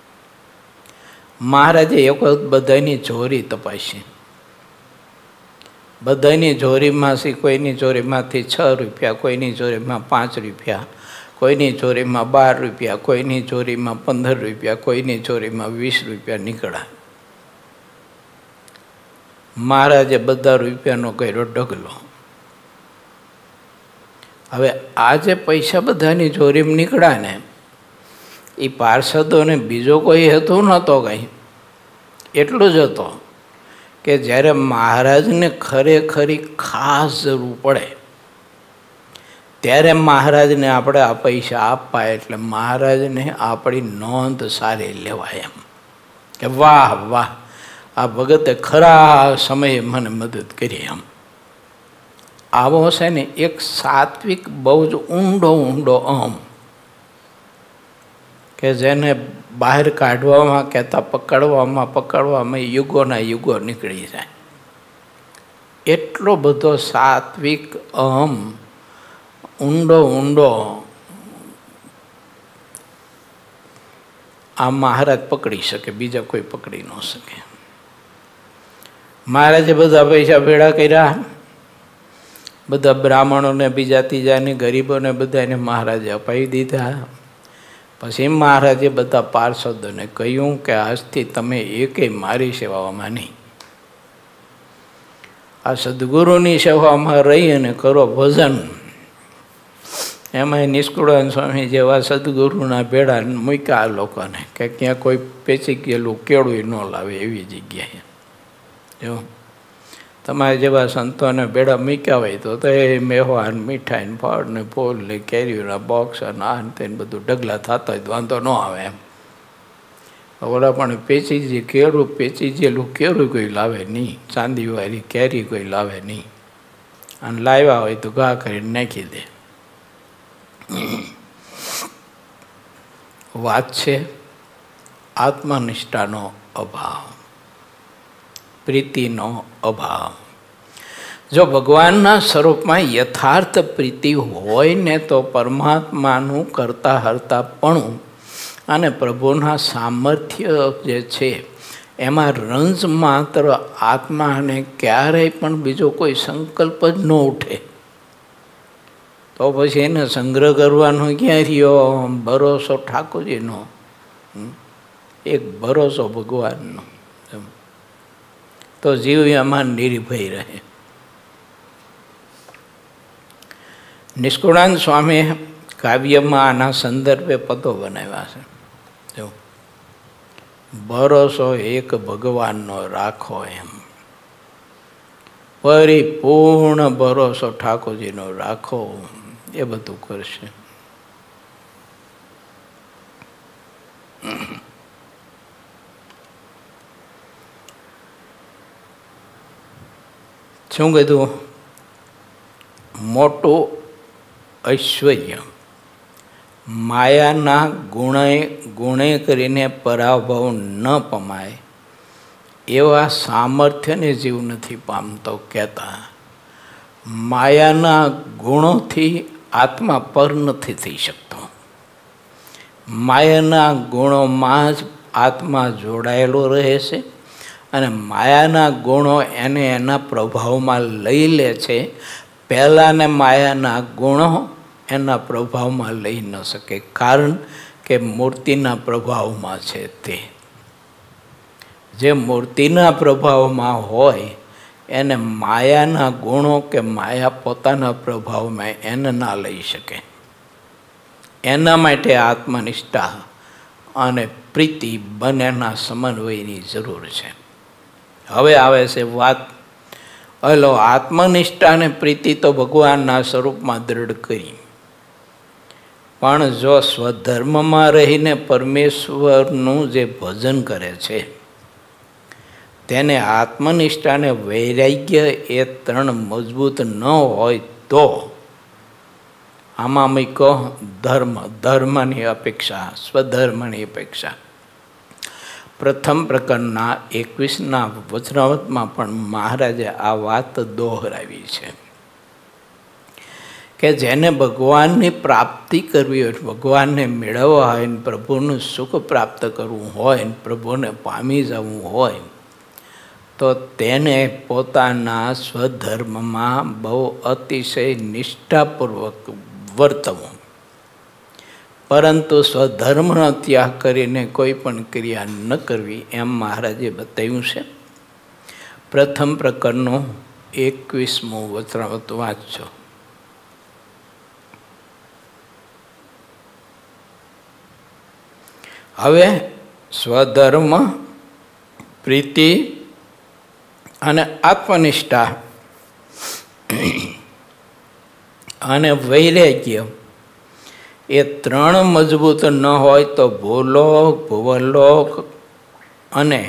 મહારાજે એક વખત બધાની ચોરી તપાસી. બધાની ચોરીમાંથી કોઈની ચોરીમાંથી 6 રૂપિયા, કોઈની ચોરીમાં 5 રૂપિયા, કોઈની ચોરીમાં 12 રૂપિયા, કોઈની ચોરીમાં 15 રૂપિયા, કોઈની ચોરીમાં 20 રૂપિયા નીકળ્યા. મહારાજે બધા રૂપિયાનો કર્યો ઢગલો. હવે આ જે પૈસા બધાની ચોરીમાં નીકળ્યા ને, એ પાર્ષદોને બીજો કોઈ હેતુ નહોતો કંઈ, એટલું જ હતો કે જ્યારે મહારાજને ખરેખરી ખાસ જરૂર પડે ત્યારે મહારાજને આપણે આ પૈસા આપવા એટલે મહારાજને આપણી નોંધ સારી લેવાય એમ કે વાહ વાહ, આ ભગતે ખરા સમયે મને મદદ કરી એમ. આવો છે ને એક સાત્વિક બહુ જ ઊંડો અહમ કે જેને બહાર કાઢવામાં કહેતા પકડવામાં યુગોના યુગો નીકળી જાય. એટલો બધો સાત્વિક અહમ ઊંડો આ મહારાજ પકડી શકે, બીજા કોઈ પકડી ન શકે. મહારાજે બધા પૈસા ભેળા કર્યા, બધા બ્રાહ્મણોને બીજા ત્રીજાને ગરીબોને બધાને મહારાજે અપાવી દીધા. પછી મહારાજે બધા પાર્ષદોને કહ્યું કે આજથી તમે એકેય મારી સેવામાં નહીં, આ સદગુરુની સેવામાં રહી અને કરો ભજન. એમાં નિષ્કુળાનંદ સ્વામી જેવા સદગુરુના ભેળા મૂક્યા આ લોકોને કે ક્યાં કોઈ પેચી ગયેલું કેળું ન લાવે એવી જગ્યાએ. જો તમારે જેવા સંતોને ભેળા મૂક્યા હોય તો એ મેવાન મીઠાઈ ને ફળ ને ફૂલ ને કેરીઓના બોક્સ અને આ તેને બધું ઢગલા થતા હોય તો વાંધો ન આવે એમ. ઓલા પણ પેચી ગયેલું કેળું કોઈ લાવે નહીં, ચાંદીવાળી કેરી કોઈ લાવે નહીં, અને લાવ્યા હોય તો ઘા કરીને નાખી દે. વાત છે આત્મનિષ્ઠાનો અભાવ, પ્રીતિનો અભાવ. જો ભગવાનના સ્વરૂપમાં યથાર્થ પ્રીતિ હોય ને તો પરમાત્માનું કરતા હરતાપણું અને પ્રભુના સામર્થ્ય જે છે એમાં રંજ માત્ર આત્માને ક્યારેય પણ બીજો કોઈ સંકલ્પ જ ન ઉઠે. તો પછી એને સંગ્રહ કરવાનો ક્યાં રહ્યો? ભરોસો ઠાકોરજીનો, એક ભરોસો ભગવાનનો, તો જીવ એમાં નિર્ભય રહે. નિષ્કુળાનંદ સ્વામી કાવ્યમાં આના સંદર્ભે પદો બનાવ્યા છે. જો ભરોસો એક ભગવાનનો રાખો એમ, પરિપૂર્ણ ભરોસો ઠાકોરજીનો રાખો, એ બધું કરશે. શું કીધું? મોટું ઐશ્વર્ય માયાના ગુણે કરીને પરાભવ ન પમાય એવા સામર્થ્યને જીવ નથી પામતો. કહેતા માયાના ગુણોથી આત્મા પર નથી થઈ શકતો. માયાના ગુણોમાં જ આત્મા જોડાયેલો રહે છે અને માયાના ગુણો એને એના પ્રભાવમાં લઈ લે છે. પહેલાંને માયાના ગુણો એના પ્રભાવમાં લઈ ન શકે, કારણ કે મૂર્તિના પ્રભાવમાં છે. તે જે મૂર્તિના પ્રભાવમાં હોય એને માયાના ગુણો કે માયા પોતાના પ્રભાવમાં એને ના લઈ શકે. એના માટે આત્મનિષ્ઠા અને પ્રીતિ બંનેના સમન્વયની જરૂર છે. હવે આવે છે વાત, હલો, આત્મનિષ્ઠા અને પ્રીતિ તો ભગવાનના સ્વરૂપમાં દ્રઢ કરી, પણ જો સ્વધર્મમાં રહીને પરમેશ્વરનું જે ભજન કરે છે તેને આત્મનિષ્ઠા અને વૈરાગ્ય એ ત્રણ મજબૂત ન હોય તો આમાં મૂકો ધર્મની અપેક્ષા, સ્વધર્મની અપેક્ષા. પ્રથમ પ્રકરણના 21ના વચનાવતમાં પણ મહારાજે આ વાત દોહરાવી છે કે જેને ભગવાનની પ્રાપ્તિ કરવી હોય, ભગવાનને મેળવવા હોય, પ્રભુનું સુખ પ્રાપ્ત કરવું હોય, પ્રભુને પામી જવું હોય, તો તેને પોતાના સ્વધર્મમાં બહુ અતિશય નિષ્ઠાપૂર્વક વર્તવું. પરંતુ સ્વધર્મનો ત્યાગ કરીને કોઈ પણ ક્રિયા ન કરવી, એમ મહારાજે બતાવ્યું છે. પ્રથમ પ્રકરણનું 21મું વચનાવત વાંચજો. હવે સ્વધર્મ, પ્રીતિ અને આત્મનિષ્ઠા, અને વૈરાગ્ય એ ત્રણ મજબૂત ન હોય તો ભૂલોક, ભુવનલોક અને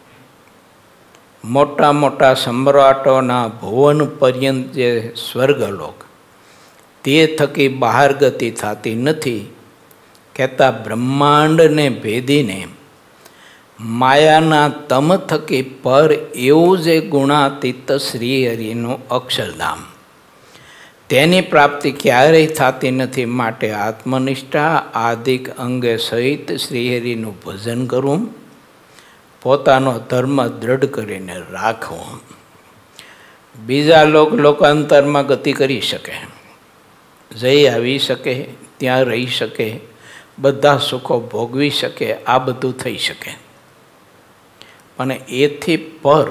મોટા મોટા સમ્રાટોના ભુવન પર્યંત જે સ્વર્ગલોક તે થકી બહાર ગતિ થતી નથી. કહેતા બ્રહ્માંડને ભેદીને માયાના તમ થકી પર એવું જે ગુણાતીત શ્રી હરિનું અક્ષરધામ તેની પ્રાપ્તિ ક્યારેય થતી નથી. માટે આત્મનિષ્ઠા આદિક અંગે સહિત શ્રીહરિનું ભજન કરવું, પોતાનો ધર્મ દ્રઢ કરીને રાખવું. બીજા લોકાંતરમાં ગતિ કરી શકે, જઈ આવી શકે, ત્યાં રહી શકે, બધા સુખો ભોગવી શકે, આ બધું થઈ શકે. પણ એથી પર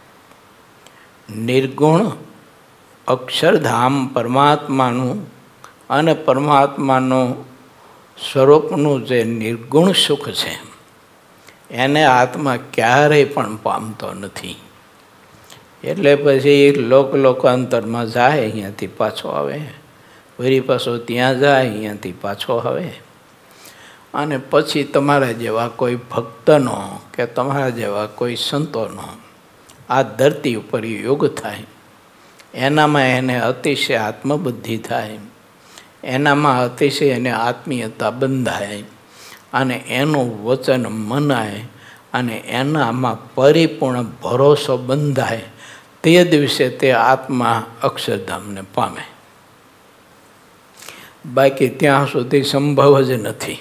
નિર્ગુણ અક્ષરધામ પરમાત્માનું અને પરમાત્માનું સ્વરૂપનું જે નિર્ગુણ સુખ છે એને આત્મા ક્યારેય પણ પામતો નથી. એટલે પછી લોકાંતરમાં જાય, અહીંયાથી પાછો આવે, વળી પાછો ત્યાં જાય, અહીંયાથી પાછો આવે. અને પછી તમારા જેવા કોઈ ભક્તનો કે તમારા જેવા કોઈ સંતોનો આ ધરતી ઉપર યોગ થાય, એનામાં એને અતિશય આત્મબુદ્ધિ થાય, એનામાં અતિશય એને આત્મીયતા બંધાય અને એનું વચન મનાય અને એનામાં પરિપૂર્ણ ભરોસો બંધાય, તે દિવસે તે આત્મા અક્ષરધામને પામે. બાકી ત્યાં સુધી સંભવ જ નથી.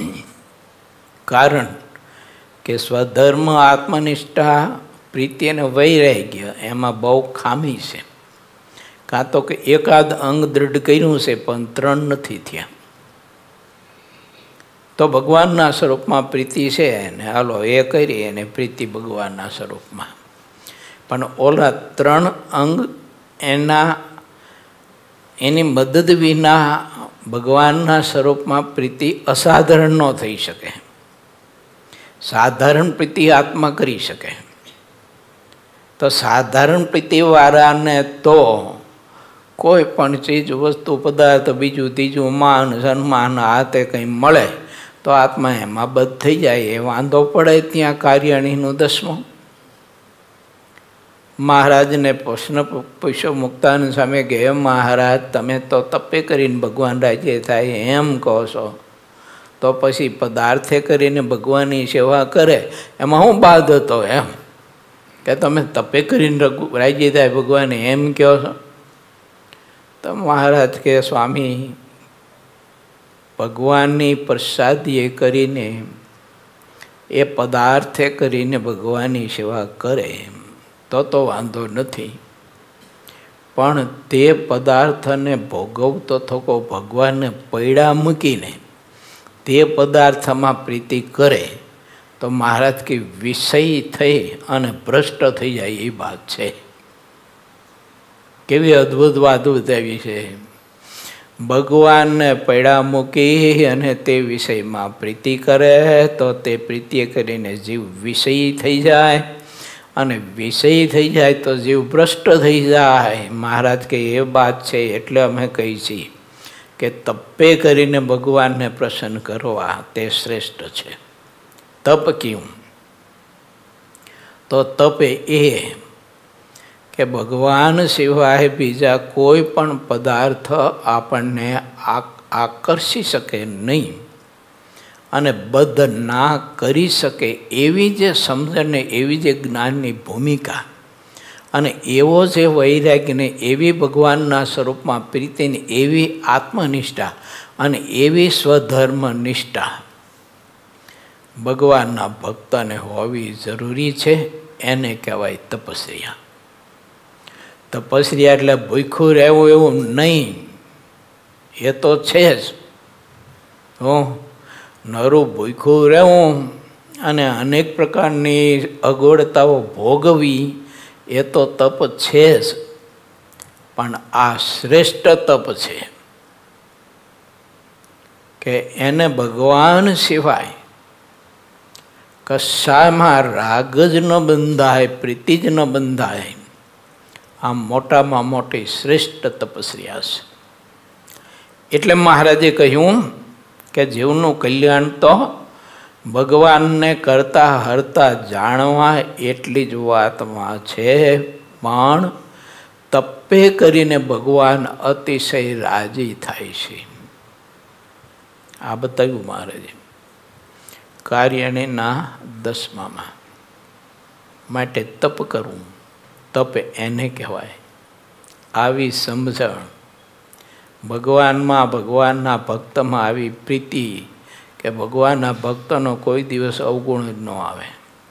કારણ કે સ્વધર્મ, આત્મનિષ્ઠા, પ્રીતિ અને વૈરાગ્ય એમાં બહુ ખામી છે. કાં તો કે એકાદ અંગ દૃઢ કર્યું છે પણ ત્રણ નથી થયા. તો ભગવાનના સ્વરૂપમાં પ્રીતિ છે ને હાલો એ કરી અને પ્રીતિ ભગવાનના સ્વરૂપમાં. પણ ઓલા ત્રણ અંગ એની મદદ વિના ભગવાનના સ્વરૂપમાં પ્રીતિ અસાધારણ ન થઈ શકે. સાધારણ પ્રીતિ આત્મા કરી શકે. તો સાધારણ પ્રીતિવાળાને તો કોઈ પણ ચીજ, વસ્તુ, પદાર્થ, બીજું ત્રીજું, માન સન્માન આ તે કંઈ મળે તો આત્મા એમાં બધ થઈ જાય. એ વાંધો પડે ત્યાં કાર્યાણીનું 10મું. મહારાજને પ્રશ્ન પૂછ્યો મુક્તાનંદ સામે કે મહારાજ, તમે તો તપે કરીને ભગવાન રાજ્ય થાય એમ કહો છો, તો પછી પદાર્થે કરીને ભગવાનની સેવા કરે એમાં હું બાદ હતો એમ કે તમે તપે કરીને રાજ્ય થાય ભગવાન એમ કહો છો? તો મહારાજ કે સ્વામી, ભગવાનની પ્રસાદીએ કરીને એ પદાર્થે કરીને ભગવાનની સેવા કરે તો વાંધો નથી. પણ તે પદાર્થને ભોગવતો થકો ભગવાનને પૈડા મૂકીને તે પદાર્થમાં પ્રીતિ કરે તો મહારાજ કે વિષય થઈ અને ભ્રષ્ટ થઈ જાય એ વાત છે. કેવી અદ્ભુત વાત બતાવી છે. ભગવાનને પૈડા મૂકી અને તે વિષયમાં પ્રીતિ કરે તો તે પ્રીતિ કરીને જીવ વિષયી થઈ જાય અને વિષયી થઈ જાય તો જીવ ભ્રષ્ટ થઈ જાય. મહારાજ કે એ વાત છે. એટલે અમે કહીએ છીએ કે તપે કરીને ભગવાનને પ્રસન્ન કરવા તે શ્રેષ્ઠ છે. તપ કેવું? તો તપ એ કે ભગવાન સિવાય બીજા કોઈ પણ પદાર્થ આપણને આકર્ષી શકે નહીં અને બદ્ધ ના કરી શકે એવી જે સમજણને, એવી જે જ્ઞાનની ભૂમિકા અને એવો જે વૈરાગ્યને, એવી ભગવાનના સ્વરૂપમાં પ્રીતિની, એવી આત્મનિષ્ઠા અને એવી સ્વધર્મ નિષ્ઠા ભગવાનના ભક્તને હોવી જરૂરી છે. એને કહેવાય તપસ્યા. તપસ્યા એટલે ભૂખ્યું રહેવું એવું નહીં, એ તો છે જ. નરું ભૂખ્યું રહેવું અને અનેક પ્રકારની અગવડતાઓ ભોગવી એ તો તપ છે જ. પણ આ શ્રેષ્ઠ તપ છે કે એને ભગવાન સિવાય કશામાં રાગ જ ન બંધાય, પ્રીતિ જ ન બંધાય. આ મોટામાં મોટી શ્રેષ્ઠ તપસ્યા છે. એટલે મહારાજે કહ્યું કે જીવનું કલ્યાણ તો ભગવાનને કરતા હરતા જાણવા એટલી જ વાતમાં છે, પણ તપે કરીને ભગવાન અતિશય રાજી થાય છે. આ બતાવ્યું મહારાજે કાર્યણીના 10માં. માટે તપ કરવું, તપ એને કહેવાય. આવી સમજણ, ભગવાનમાં, ભગવાનના ભક્તમાં આવી પ્રીતિ કે ભગવાનના ભક્તનો કોઈ દિવસ અવગુણ જ ન આવે.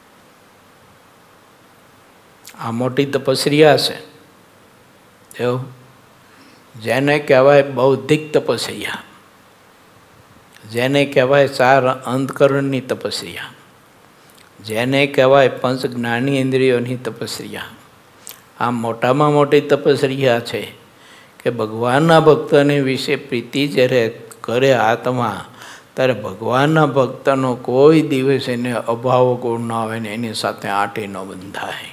આ મોટી તપસ્યા છે. એવું જેને કહેવાય બૌદ્ધિક તપસ્યા, જેને કહેવાય 4 અંતકરણની તપસ્યા, જેને કહેવાય પંચ જ્ઞાની ઇન્દ્રિયોની તપસ્યા. આ મોટામાં મોટી તપસ્યા છે કે ભગવાનના ભક્તને વિશે પ્રીતિ જ્યારે કરે આત્મા, ત્યારે ભગવાનના ભક્તનો કોઈ દિવસ એને અભાવ ગુણ ન આવે ને એની સાથે આંટી ન બંધાય.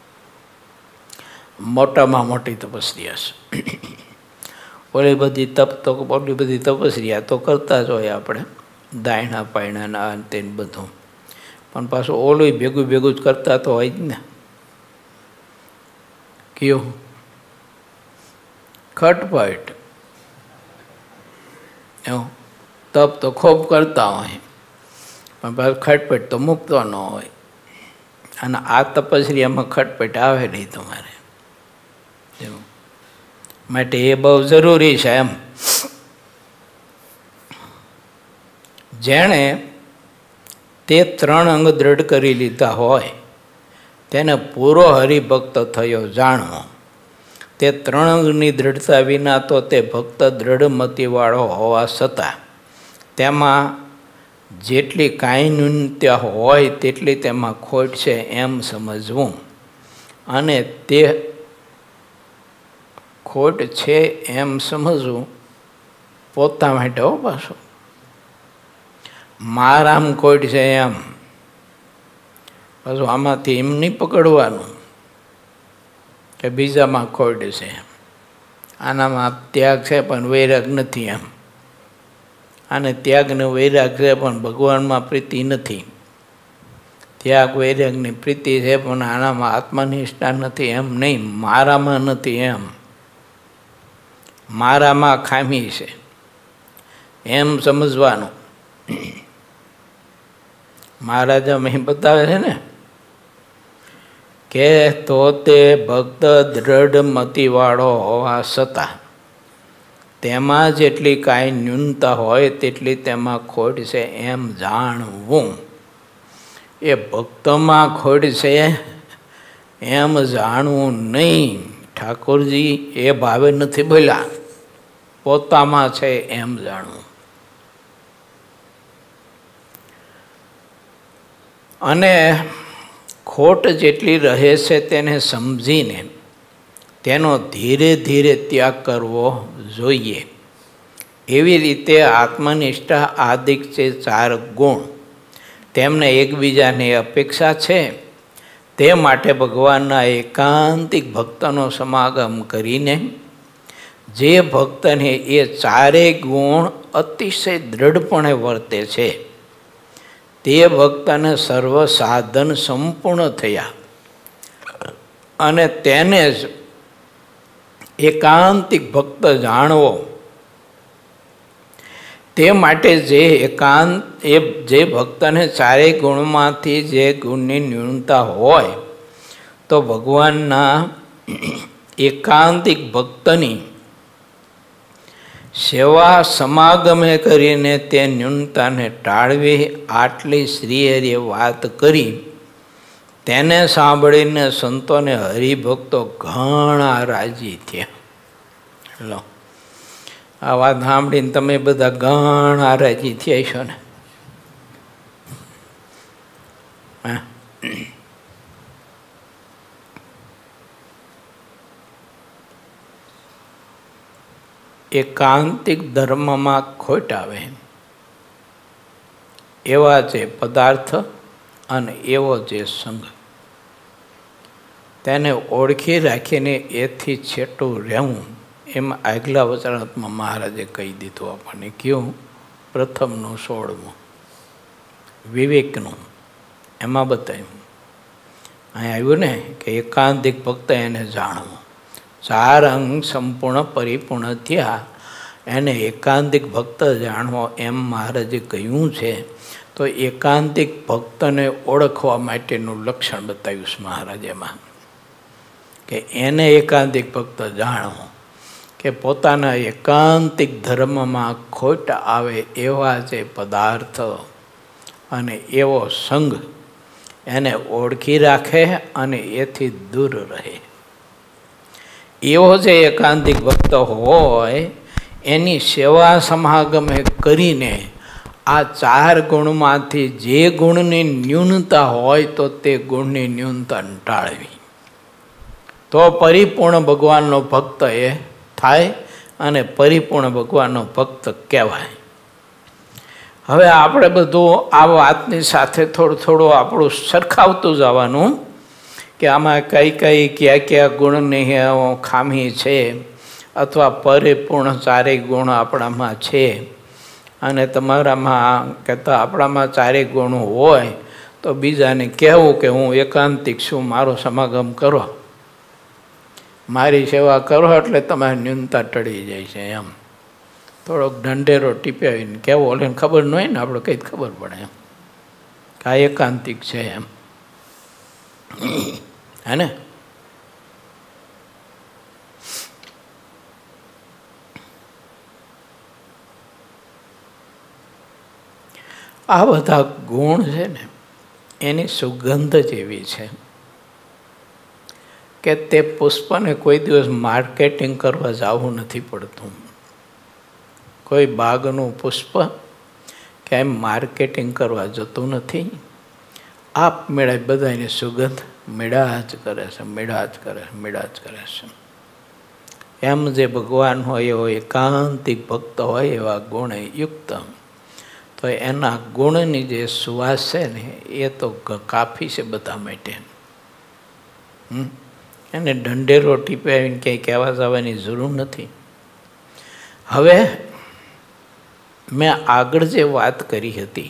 મોટામાં મોટી તપસ્યા છે. ઓલી બધી તપસ્યા તો કરતા જ હોય આપણે, દાયણા પાયણાના અંતે બધું, પણ પાછું ઓલું ભેગું ભેગું જ કરતા તો હોય જ ને. કયું ખટપટ એવું તપ તો ખૂબ કરતા હોય, પણ પાછું ખટપટ તો મૂકતો ન હોય. અને આ તપસ્યામાં ખટપટ આવે નહીં તમારે. માટે એ બહુ જરૂરી છે. એમ જેણે તે 3 અંગ દ્રઢ કરી લીધા હોય તેને પૂરો હરિભક્ત થયો જાણવો. તે 3 અંગની દ્રઢતા વિના તો તે ભક્ત દ્રઢમતીવાળો હોવા છતાં તેમાં જેટલી કાંઈ ન્યૂનતા હોય તેટલી તેમાં ખોટ છે એમ સમજવું, અને તે ખોટ છે એમ સમજવું પોતા માટે. હો પાછું મારામ ખોટ છે એમ પાછું આમાંથી એમ નહીં પકડવાનું કે બીજામાં ખોટ છે, આનામાં ત્યાગ છે પણ વૈરાગ નથી એમ, આને ત્યાગ ને વૈરાગ છે પણ ભગવાનમાં પ્રીતિ નથી, ત્યાગ વૈરાગની પ્રીતિ છે પણ આનામાં આત્મનિષ્ઠા નથી એમ નહીં, મારામાં નથી એમ, મારામાં ખામી છે એમ સમજવાનું. મહારાજ અહીં બતાવે છે ને કે તો તે ભક્ત દ્રઢમતીવાળો હોવા છતાં તેમાં જેટલી કાંઈ ન્યૂનતા હોય તેટલી તેમાં ખોટ છે એમ જાણવું. એ ભક્તમાં ખોટ છે એમ જાણવું નહીં. ઠાકોરજી એ ભાવે નથી બોલ્યા, પોતામાં છે એમ જાણવું. અને ખોટ જેટલી રહે છે તેને સમજીને તેનો ધીરે ધીરે ત્યાગ કરવો જોઈએ. એવી રીતે આત્મનિષ્ઠા આદિક છે 4 ગુણ, તેમને એકબીજાની અપેક્ષા છે. તે માટે ભગવાનના એકાંતિક ભક્તનો સમાગમ કરીને જે ભક્તને એ 4 ગુણ અતિશય દ્રઢપણે વર્તે છે તે ભક્તને સર્વ સાધન સંપૂર્ણ થયા, અને તેને જ એકાંતિક ભક્ત જાણવો. તે માટે જે ભક્તને 4 ગુણમાંથી જે ગુણની ન્યૂનતા હોય તો ભગવાનના એકાંતિક ભક્તની સેવા સમાગમે કરીને તે ન્યૂનતાને ટાળવી. આટલી શ્રીહરિએ વાત કરી તેને સાંભળીને સંતોને હરિભક્તો ઘણા રાજી થયા. લો, આ વાત સાંભળીને તમે બધા ઘણા રાજી થયા છો ને. એકાંતિક ધર્મમાં ખોટ આવે એવા છે પદાર્થ અને એવો જે સંગ, તેને ઓળખી રાખીને એથી છેટું રહેવું એમાં આગલા વચનાત્મા મહારાજે કહી દીધું આપણને. કયું? પ્રથમનું 16મું વિવેકનું. એમાં બતાવ્યું અહીં આવ્યું ને કે એકાંતિક ભક્ત એને જાણવું. 4 અંગ સંપૂર્ણ પરિપૂર્ણ થયા એને એકાંતિક ભક્ત જાણવો એમ મહારાજે કહ્યું છે. તો એકાંતિક ભક્તને ઓળખવા માટેનું લક્ષણ બતાવ્યું છે મહારાજેમાં કે એને એકાંતિક ભક્ત જાણવો કે પોતાના એકાંતિક ધર્મમાં ખોટ આવે એવા જે પદાર્થ અને એવો સંગ એને ઓળખી રાખે અને એથી દૂર રહે. એવો જે એકાંતિક ભક્ત હોય એની સેવા સમાગમે કરીને આ 4 ગુણમાંથી જે ગુણની ન્યૂનતા હોય તો તે ગુણની ન્યૂનતા ટાળવી, તો પરિપૂર્ણ ભગવાનનો ભક્ત એ થાય અને પરિપૂર્ણ ભગવાનનો ભક્ત કહેવાય. હવે આપણે બધું આ વાતની સાથે થોડું આપણું સરખાવતું જવાનું કે આમાં કયા ગુણની ખામી છે અથવા પરિપૂર્ણ 4 ગુણ આપણામાં છે અને તમારામાં કહેતા આપણામાં 4 ગુણ હોય તો બીજાને કહેવું કે હું એકાંતિક છું, મારો સમાગમ કરો, મારી સેવા કરો એટલે તમારી ન્યૂનતા ટળી જાય છે. એમ થોડોક ઢંઢેરો ટીપ્યાવીને કહેવો, એટલે ખબર ન હોય ને આપણે કંઈ ખબર પડે એમ કે આ એકાંતિક છે એમ. હે ને? આ બધા ગુણ છે ને એની સુગંધ જ એવી છે કે તે પુષ્પને કોઈ દિવસ માર્કેટિંગ કરવા જવું નથી પડતું. કોઈ બાગનું પુષ્પ ક્યાંય માર્કેટિંગ કરવા જતું નથી. આપમેળે બધાની સુગંધ મેળા જ કરે છે, મેળા જ કરે છે, મેળા જ કરે છે. એમ જે ભગવાન હોય એવો એકાંતિક ભક્ત હોય એવા ગુણ યુક્ત, તો એના ગુણની જે સુવાસ છે ને એ તો કાફી છે બધા માટે. એને ઢંઢેરો ટીપાવીને ક્યાંય કહેવા જવાની જરૂર નથી. હવે મેં આગળ જે વાત કરી હતી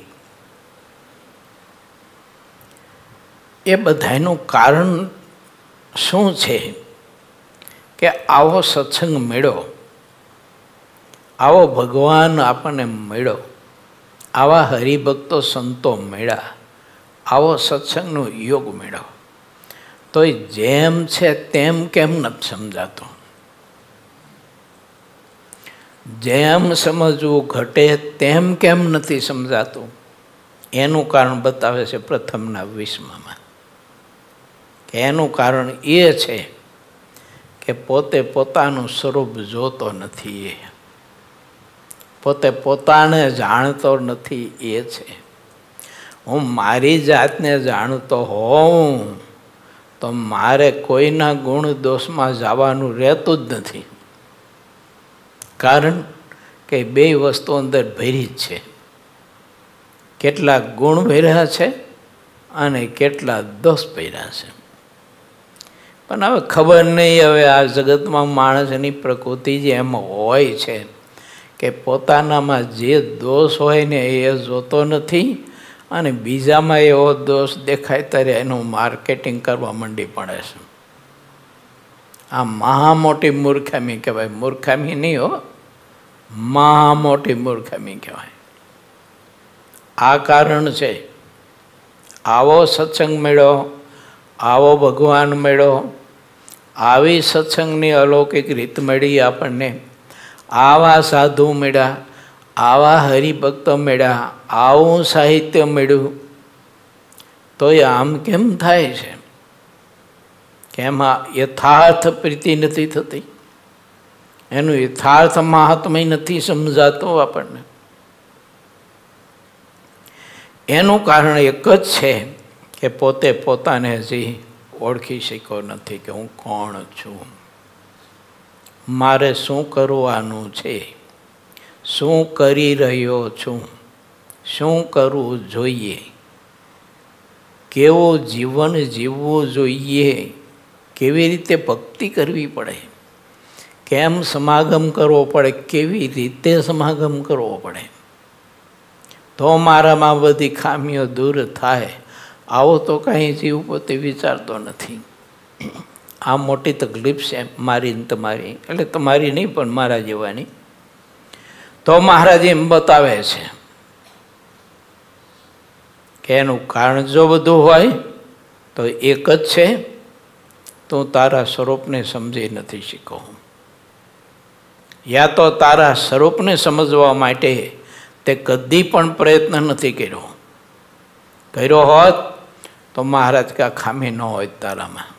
એ બધાનું કારણ શું છે કે આવો સત્સંગ મળ્યો, આવો ભગવાન આપણને મળ્યો, આવા હરિભક્તો સંતો મળ્યા, આવો સત્સંગનો યોગ મળ્યો, તો જેમ છે તેમ કેમ નથી સમજાતું? જેમ સમજવું ઘટે તેમ કેમ નથી સમજાતું? એનું કારણ બતાવે છે પ્રથમના 20માં. એનું કારણ એ છે કે પોતે પોતાનું સ્વરૂપ જોતો નથી, પોતે પોતાને જાણતો નથી. એ છે હું મારી જાતને જાણતો હોઉં તો મારે કોઈના ગુણ દોષમાં જવાનું રહેતું જ નથી. કારણ કે 2 વસ્તુ અંદર ભરી જ છે. કેટલા ગુણ ભર્યા છે અને કેટલા દોષ ભર્યા છે. પણ હવે ખબર નહીં, હવે આ જગતમાં માણસની પ્રકૃતિ જે એમ હોય છે કે પોતાનામાં જે દોષ હોય ને એ જોતો નથી અને બીજામાં એવો દોષ દેખાય ત્યારે એનું માર્કેટિંગ કરવા માંડી પડે છે. આ મહા મોટી મૂર્ખામી કહેવાય. મૂર્ખામી નહીં હો, મહા મોટી મૂર્ખામી કહેવાય. આ કારણ છે. આવો સત્સંગ મળ્યો, આવો ભગવાન મળ્યો, આવી સત્સંગની અલૌકિક રીત મળી આપણને, આવા સાધુ મળ્યા, આવા હરિભક્તો મળ્યા, આવું સાહિત્ય મળ્યું, તો એ આમ કેમ થાય છે કે એમાં યથાર્થ પ્રીતિ નથી થતી? એનું યથાર્થ મહાત્મય નથી સમજાતું આપણને. એનું કારણ એક જ છે કે પોતે પોતાને હજી ઓળખી શક્યો નથી કે હું કોણ છું, મારે શું કરવાનું છે, શું કરી રહ્યો છું, શું કરવું જોઈએ, કેવું જીવન જીવવું જોઈએ, કેવી રીતે ભક્તિ કરવી પડે, કેમ સમાગમ કરવો પડે, કેવી રીતે સમાગમ કરવો પડે, તો મારામાં બધી ખામીઓ દૂર થાય. આવો તો કાંઈ જીવ પોતે વિચારતો નથી. આ મોટી તકલીફ છે મારી ને તમારી, એટલે તમારી નહીં પણ મારા જેવાની. તો મહારાજ એમ બતાવે છે કે એનું કારણ જો બધું હોય તો એક જ છે, તું તારા સ્વરૂપને સમજી નથી શીખો. યા તો તારા સ્વરૂપને સમજવા માટે તે કદી પણ પ્રયત્ન નથી કર્યો હોત તો મહારાજ કા ખામી ન હોય તારામાં.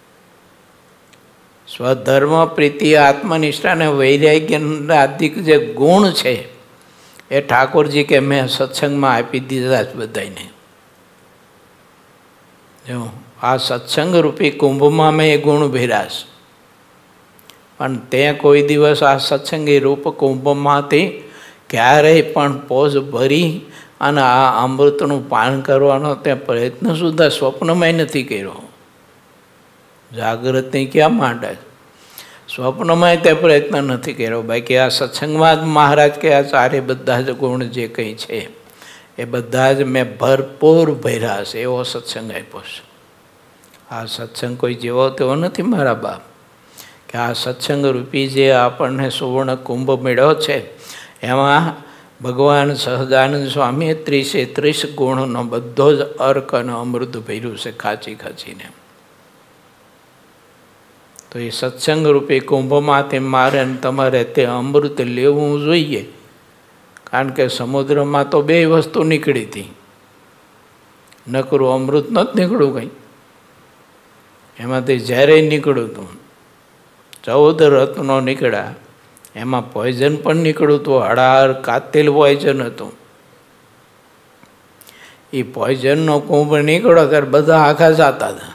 સ્વધર્મ, પ્રીતિ, આત્મનિષ્ઠા અને વૈરાગ્યના આદિક જે ગુણ છે એ ઠાકોરજી કે મેં સત્સંગમાં આપી દીધા જ બધાને. જો આ સત્સંગ રૂપી કુંભમાં મેં એ ગુણ ભેરાશ, પણ તે કોઈ દિવસ આ સત્સંગી રૂપ કુંભમાંથી ક્યારેય પણ પોઝ ભરી અને આ અમૃતનું પાન કરવાનો તે પ્રયત્ન સુદ્ધા સ્વપ્નમાં નથી કર્યો. જાગૃતની ક્યાં માંડે, સ્વપ્નમાં તે પ્રયત્ન નથી કર્યો. બાકી આ સત્સંગમાં જ મહારાજ કે આ ચારે બધા જ ગુણ જે કંઈ છે એ બધા જ મેં ભરપૂર ભર્યા છે, એવો સત્સંગ આપ્યો છે. આ સત્સંગ કોઈ જેવો તેવો નથી મારા બાપ, કે આ સત્સંગ રૂપી જે આપણને સુવર્ણ કુંભ મળ્યો છે એમાં ભગવાન સહજાનંદ સ્વામીએ 30 ગુણનો બધો જ અર્ક અને અમૃત ભર્યું છે ખાંચી ખાંચીને. તો એ સત્સંગ રૂપી કુંભમાંથી મારે ને તમારે તે અમૃત લેવું જોઈએ. કારણ કે સમુદ્રમાં તો બે વસ્તુ નીકળી હતી, નકરું અમૃત નથી નીકળ્યું કંઈ. એમાંથી જ્યારે નીકળ્યું હતું 14 રત્નો નીકળ્યા, એમાં પોઈઝન પણ નીકળ્યું હતું, હળાર કાતિલ પોઈઝન હતું. એ પોઈઝનનો કુંભ નીકળ્યો ત્યારે બધા આખા જતા હતા,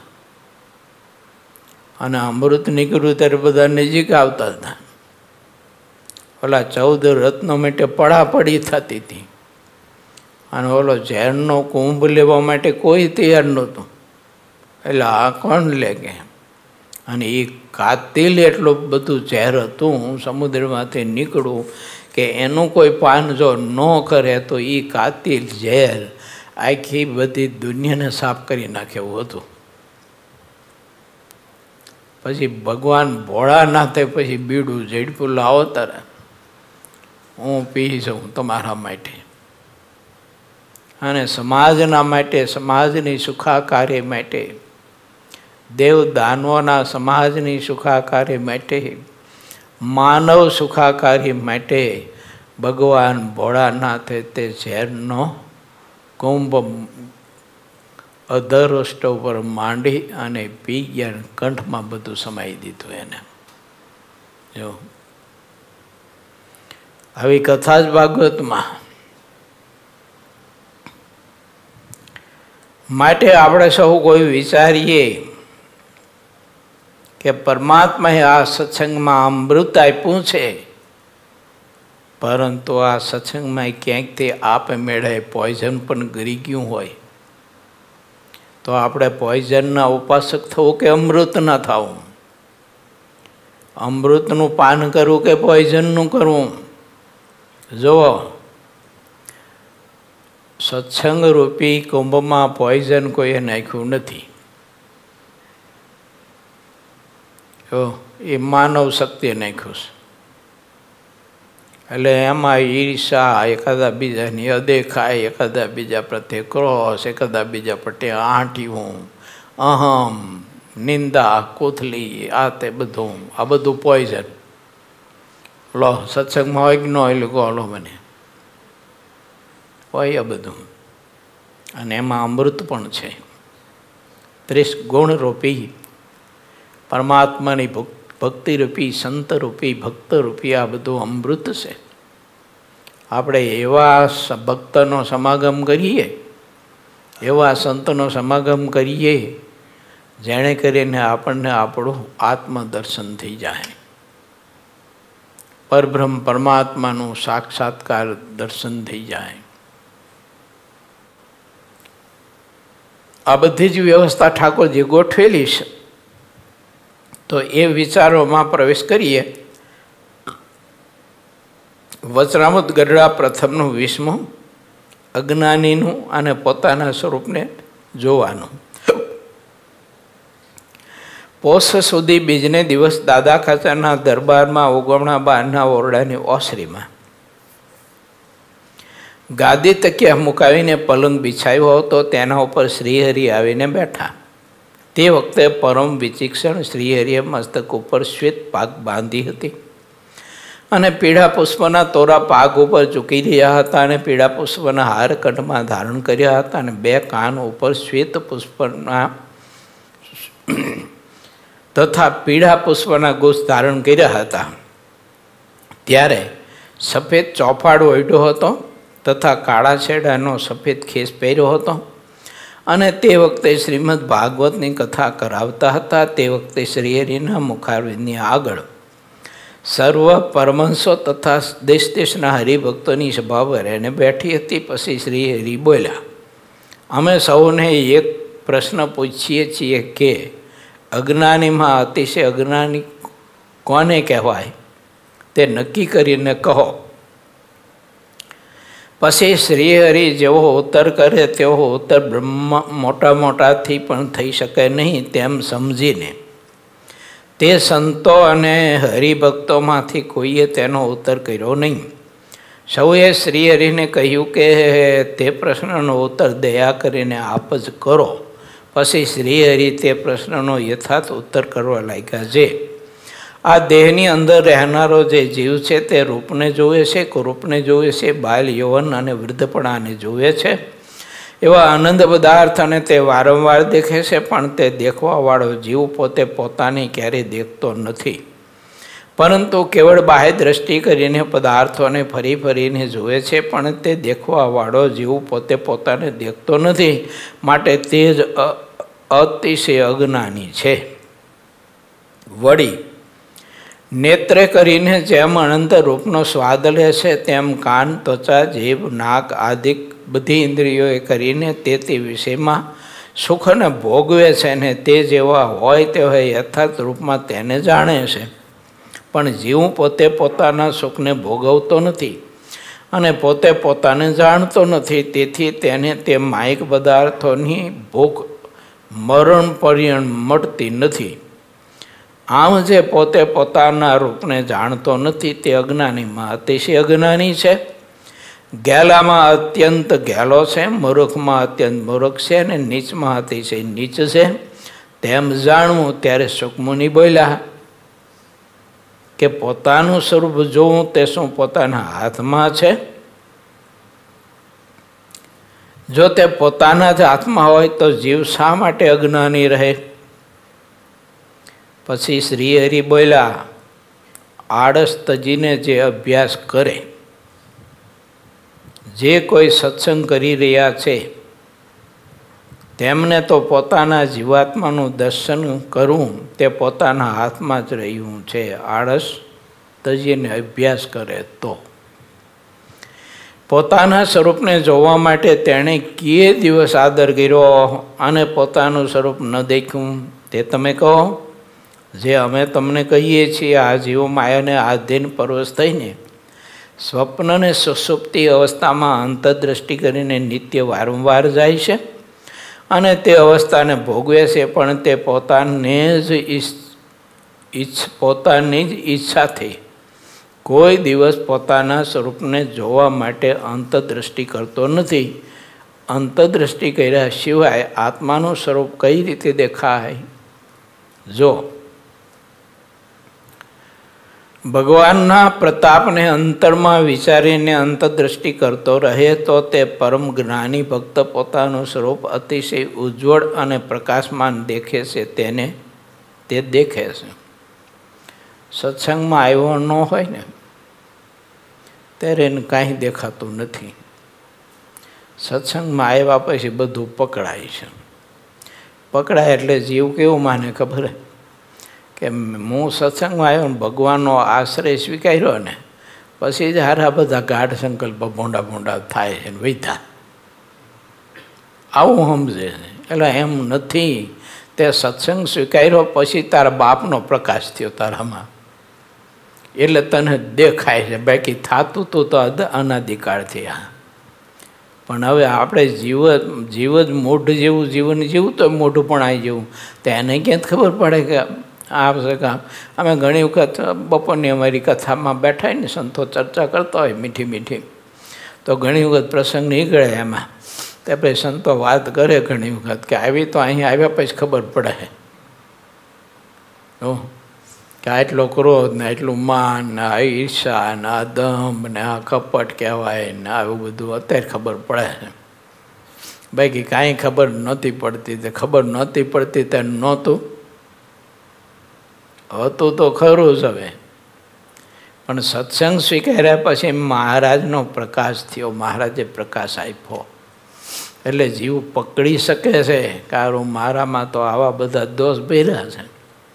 અને અમૃત નીકળ્યું ત્યારે બધા નજીક આવતા હતા. ઓલા 14 રત્નો માટે પડાપડી થતી હતી, અને ઓલો ઝેરનો કુંભ લેવા માટે કોઈ તૈયાર નહોતું. એટલે આ કોણ લે કે? અને એ કાતિલ એટલું બધું ઝેર હતું સમુદ્રમાંથી નીકળવું કે એનું કોઈ પાન જો ન કરે તો એ કાતિલ ઝેર આખી બધી દુનિયાને સાફ કરી નાખે એવું હતું. પછી ભગવાન ભોળાનાથે પછી બીડું ઝેડપું લાવો તારે, હું પી જાઉં તમારા માટે અને સમાજના માટે, સમાજની સુખાકારી માટે, દેવ દાનવોના સમાજની સુખાકારી માટે, માનવ સુખાકારી માટે ભગવાન ભોળાનાથે તે ઝેરનો કુંભ અધરોષ્ટ ઉપર માંડી અને પી ગયા, કંઠમાં બધું સમાઈ દીધું એને. જો આવી કથા જ ભાગવતમાં. માટે આપણે સૌ કોઈ વિચારીએ કે પરમાત્માએ આ સત્સંગમાં અમૃત આપ્યું છે, પરંતુ આ સત્સંગમાં ક્યાંકથી આપમેળે પોઈઝન પણ ગરી ગયું હોય તો આપણે પોઈઝનના ઉપાસક થવું કે અમૃત ના થવું? અમૃતનું પાન કરવું કે પોઈઝનનું કરવું? જુઓ, સત્સંગ રૂપી કુંભમાં પોઈઝન કોઈએ નાખ્યું નથી. એ માનવ શક્તિએ નાખ્યું છે. એટલે એમાં ઈર્ષા, એકાદા બીજાની અદેખાય, એકાદા બીજા પ્રત્યે ક્રોસ, એકાદા બીજા પ્રત્યે આંટીવું, અહમ, નિંદા, કોથલી, આ તે બધું, આ બધું પોઈઝન. લો સત્સંગમાં હોય કે ન હોય, લોકો લો મને હોય આ બધું. અને એમાં અમૃત પણ છે. 30 ગુણરૂપી પરમાત્માની ભક્તિરૂપી, સંતરૂપી, ભક્તરૂપી આ બધું અમૃત છે. આપણે એવા ભક્તનો સમાગમ કરીએ, એવા સંતનો સમાગમ કરીએ જેણે કરીને આપણને આપણું આત્મદર્શન થઈ જાય, પરબ્રહ્મ પરમાત્માનું સાક્ષાત્કાર દર્શન થઈ જાય. આ બધી જ વ્યવસ્થા ઠાકોરજી ગોઠવેલી છે. તો એ વિચારોમાં પ્રવેશ કરીએ વચનામૃત ગઢડા પ્રથમનું 20મું અજ્ઞાનીનું અને પોતાના સ્વરૂપને જોવાનું. પોષ સુધી બીજને દિવસ દાદા ખાચરના દરબારમાં ઉગમણા બહારના ઓરડાની ઓસરીમાં ગાદી તકિયા મુકાવીને પલંગ બિછાવ્યો હતો. તેના ઉપર શ્રીહરિ આવીને બેઠા. તે વખતે પરમ વિચિક્ષણ શ્રીહરિએ મસ્તક ઉપર શ્વેત પાક બાંધી હતી અને પીળા પુષ્પના તોરા પાક ઉપર ચૂકી રહ્યા હતા અને પીળા પુષ્પના હાર કંઠમાં ધારણ કર્યા હતા અને 2 કાન ઉપર શ્વેત પુષ્પના તથા પીળા પુષ્પના ગુચ્છ ધારણ કર્યા હતા. ત્યારે સફેદ ચોફાડ ઓઢ્યો હતો તથા કાળા છેડાનો સફેદ ખેસ પહેર્યો હતો અને તે વખતે શ્રીમદ ભાગવતની કથા કરાવતા હતા. તે વખતે શ્રીહરિના મુખારવિંદની આગળ સર્વ પરમહંસો તથા દેશ દેશના હરિભક્તોની સભા ભરાઈને બેઠી હતી. પછી શ્રીહરિ બોલ્યા, અમે સૌને એક પ્રશ્ન પૂછીએ છીએ કે અજ્ઞાનીમાં અતિશય અજ્ઞાની કોને કહેવાય તે નક્કી કરીને કહો. પછી શ્રીહરિ જેવો ઉત્તર કરે તેવો ઉત્તર મોટાથી પણ થઈ શકે નહીં તેમ સમજીને તે સંતો અને હરિભક્તોમાંથી કોઈએ તેનો ઉત્તર કર્યો નહીં. સૌએ શ્રીહરિને કહ્યું કે તે પ્રશ્નનો ઉત્તર દયા કરીને આપ જ કરો. પછી શ્રીહરિ તે પ્રશ્નનો યથાર્થ ઉત્તર કરવા લાગ્યા છે. આ દેહની અંદર રહેનારો જે જીવ છે તે રૂપને જોવે છે, કુરૂપને જોવે છે, બાલ યૌવન અને વૃદ્ધપણાને જોવે છે. એવા આનંદ પદાર્થ અને તે વારંવાર દેખે છે, પણ તે દેખવાવાળો જીવ પોતે પોતાને ક્યારેય દેખતો નથી, પરંતુ કેવળ બાહ્ય દ્રષ્ટિ કરીને પદાર્થોને ફરી ફરીને જોવે છે. પણ તે દેખવાવાળો જીવ પોતે પોતાને દેખતો નથી, માટે તે જ અતિશય અજ્ઞાની છે. વળી નેત્રે કરીને જેમ અનંત રૂપનો સ્વાદ લે છે, તેમ કાન, ત્વચા, જીભ, નાક આદિ બધી ઇન્દ્રિયોએ કરીને તે વિષયમાં સુખને ભોગવે છે ને તે જેવા હોય તેવા યથાર્થ રૂપમાં તેને જાણે છે. પણ જીવ પોતે પોતાના સુખને ભોગવતો નથી અને પોતે પોતાને જાણતો નથી. તેથી તેને તે માયિક પદાર્થોની ભૂખ મરણ પર્યંત મળતી નથી. આમ જે પોતે પોતાના રૂપને જાણતો નથી તે અજ્ઞાનીમાં અતિશય અજ્ઞાની છે. ગેલામાં અત્યંત ગેલો છે, મૂર્ખમાં અત્યંત મૂર્ખ છે અને નીચમાં અતિશય નીચ છે. તેમ જાણવું. ત્યારે સુખમુનિ બોલ્યા કે પોતાનું સ્વરૂપ જોવું તે શું પોતાના હાથમાં છે? જો તે પોતાના જ હાથમાં હોય તો જીવ શા માટે અજ્ઞાની રહે? પછી શ્રીહરિ બોલ્યા, આળસ તજીને જે અભ્યાસ કરે, જે કોઈ સત્સંગ કરી રહ્યા છે તેમને તો પોતાના જીવાત્માનું દર્શન કરવું તે પોતાના હાથમાં જ રહ્યું છે. આળસ તજીને અભ્યાસ કરે તો પોતાના સ્વરૂપને જોવા માટે તેણે કયે દિવસ આદર કર્યો અને પોતાનું સ્વરૂપ ન દેખ્યું તે તમે કહો. જે અમે તમને કહીએ છીએ, આ જીવ માયાને આધીન પરવશ થઈને સ્વપ્નને સુષુપ્તિ અવસ્થામાં અંતરદ્રષ્ટિ કરીને નિત્ય વારંવાર જાય છે અને તે અવસ્થાને ભોગવે છે. પણ તે પોતાની જ ઈચ્છાથી કોઈ દિવસ પોતાના સ્વરૂપને જોવા માટે અંતરદ્રષ્ટિ કરતો નથી. અંતરદ્રષ્ટિ કર્યા સિવાય આત્માનું સ્વરૂપ કઈ રીતે દેખાય? જો ભગવાનના પ્રતાપને અંતરમાં વિચારીને અંતરદ્રષ્ટિ કરતો રહે તો તે પરમ જ્ઞાની ભક્ત પોતાનું સ્વરૂપ અતિશય ઉજ્જવળ અને પ્રકાશમાન દેખે છે. તે દેખે છે. સત્સંગમાં આવ્યો ન હોય ને ત્યારે એને કાંઈ દેખાતું નથી. સત્સંગમાં આવ્યા પછી બધું પકડાય છે. પકડાય એટલે જીવ કેવું માને ખબર કે હું સત્સંગમાં આવ્યો ને ભગવાનનો આશ્રય સ્વીકાર્યો ને પછી જ હારા બધા ગાઢ સંકલ્પ ભોંડા થાય છે ને વૈધા આવું સમજે છે. એટલે એમ નથી. તે સત્સંગ સ્વીકાર્યો પછી તારા બાપનો પ્રકાશ થયો તારામાં. એટલે તને દેખાય છે, બાકી થતું તું તો અનાદિકાળથી. આ પણ હવે આપણે જીવ જ મોઢ જેવું જીવન જીવું તો મોઢું પણ આવી જેવું, તો એને ક્યાં ખબર પડે કે આ છે કામ. અમે ઘણી વખત બપોરની અમારી કથામાં બેઠા હોય ને, સંતો ચર્ચા કરતા હોય મીઠી મીઠી, તો ઘણી વખત પ્રસંગ નીકળે એમાં, તે પછી સંતો વાત કરે ઘણી વખત કે આવી તો અહીં આવ્યા પછી ખબર પડે કે આટલો ક્રોધ ને આટલું માન ને આ ઈર્ષા ને આ દંભ ને આ કપટ કહેવાય ને આવું બધું અત્યારે ખબર પડે છે. બાકી કાંઈ ખબર નહોતી પડતી. તે ખબર નહોતી પડતી તે નહોતું, હતું તો ખરું જ. હવે પણ સત્સંગ સ્વીકાર્યા પછી મહારાજનો પ્રકાશ થયો, મહારાજે પ્રકાશ આપ્યો, એટલે જીવ પકડી શકે છે કારણ મારામાં તો આવા બધા દોષ ભર્યા છે.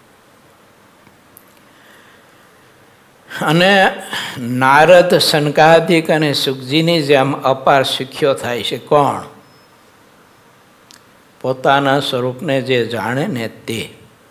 અને નારદ, સનકાદિક અને સુખજીની જેમ અપાર શીખ્યો થાય છે. કોણ? પોતાના સ્વરૂપને જે જાણે ને તે.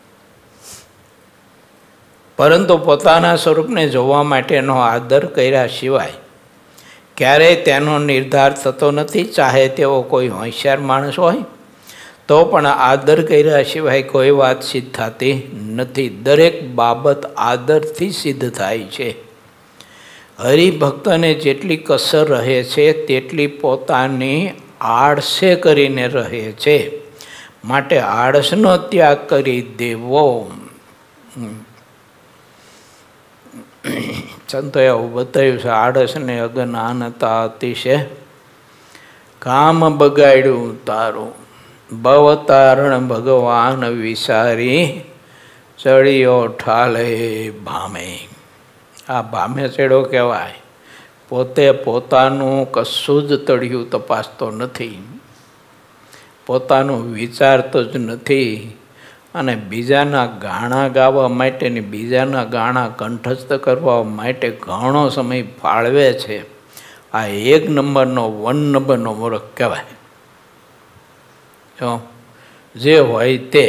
પરંતુ પોતાના સ્વરૂપને જોવા માટેનો આદર કર્યા સિવાય ક્યારેય તેનો નિર્ધાર થતો નથી. ચાહે તેવો કોઈ હોશિયાર માણસ હોય તો પણ આદર કર્યા સિવાય કોઈ વાત સિદ્ધ થતી નથી. દરેક બાબત આદરથી સિદ્ધ થાય છે. હરિભક્તને જેટલી કસર રહે છે તેટલી પોતાની આળસે કરીને રહે છે. માટે આળસનો ત્યાગ કરી દેવો. સંતોએ એવું બતાવ્યું છે, આળસને અજ્ઞાનતા અતિશય કામ બગાડ્યું તારું. ભવતારણ ભગવાન વિસારી ચડ્યો ઠાલે ભામે. આ ભામે ચડ્યો કહેવાય. પોતે પોતાનું કશું જ તળિયું તપાસતો નથી, પોતાનું વિચારતો જ નથી, અને બીજાના ગાણા ગાવા માટે ને બીજાના ગાણા કંઠસ્થ કરવા માટે ઘણો સમય ફાળવે છે. આ 1 નંબરનો 1 નંબરનો મૂર્ખ કહેવાય. જે હોય તે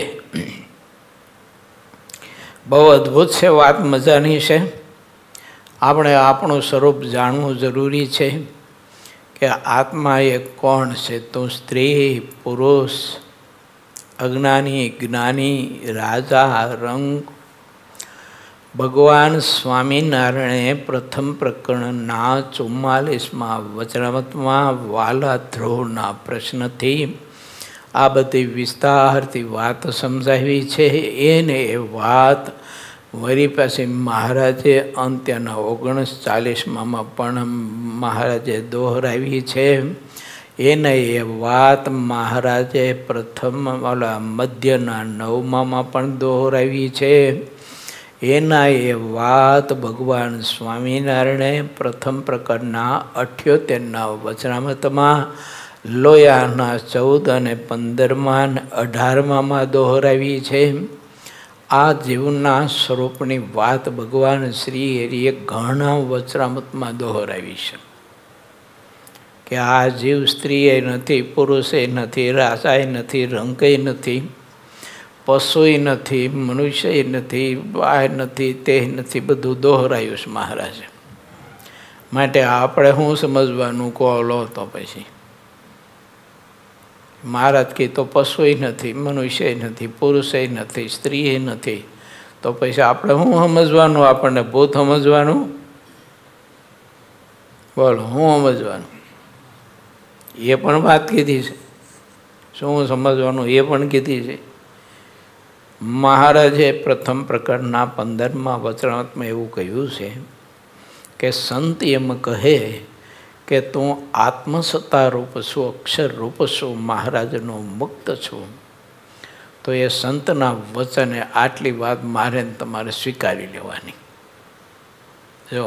બહુ અદ્ભુત છે. વાત મજાની છે. આપણે આપણું સ્વરૂપ જાણવું જરૂરી છે કે આત્મા એ કોણ છે. તો સ્ત્રી, પુરુષ, અજ્ઞાની, જ્ઞાની, રાજા, રંગ. ભગવાન સ્વામિનારાયણે પ્રથમ પ્રકરણના 44માં વચનામૃતમાં વાલા ધ્રુવના પ્રશ્નથી આ બધી વિસ્તારથી વાત સમજાવી છે. એને એ વાત વળી પછી મહારાજે અંત્યના 39માં પણ મહારાજે દોહરાવી છે. એને એ વાત મહારાજે પ્રથમ મધ્યના 9માં પણ દોહરાવી છે. એના એ વાત ભગવાન સ્વામિનારાયણે પ્રથમ પ્રકરણના 78ના વચનામૃતમાં લોયાના 14 અને 15માં 18માં દોહરાવી છે. આ જીવના સ્વરૂપની વાત ભગવાન શ્રી હરિએ ઘણા વચનામૃતમાં દોહરાવી છે કે આ જીવ સ્ત્રીએ નથી, પુરુષે નથી, રાજાએ નથી, રંગે નથી, પશુએ નથી, મનુષ્ય નથી, આ નથી, તે નથી, બધું દોહરાયું છે મહારાજે. માટે આપણે શું સમજવાનું કહો લો તો પછી મહારાજ કહે તો પશુએ નથી, મનુષ્ય નથી, પુરુષે નથી, સ્ત્રીએ નથી, તો પછી આપણે શું સમજવાનું? આપણને ભૂત સમજવાનું? બોલો, શું સમજવાનું? એ પણ વાત કીધી છે. શું સમજવાનું એ પણ કીધી છે. મહારાજે પ્રથમ પ્રકરણના 15માં વચનામૃતમાં એવું કહ્યું છે કે સંત એમ કહે કે તું આત્મસત્તા રૂપ છું, અક્ષર રૂપ છું, મહારાજનો મુક્ત છું, તો એ સંતના વચને આટલી વાત મારે તમારે સ્વીકારી લેવાની. જો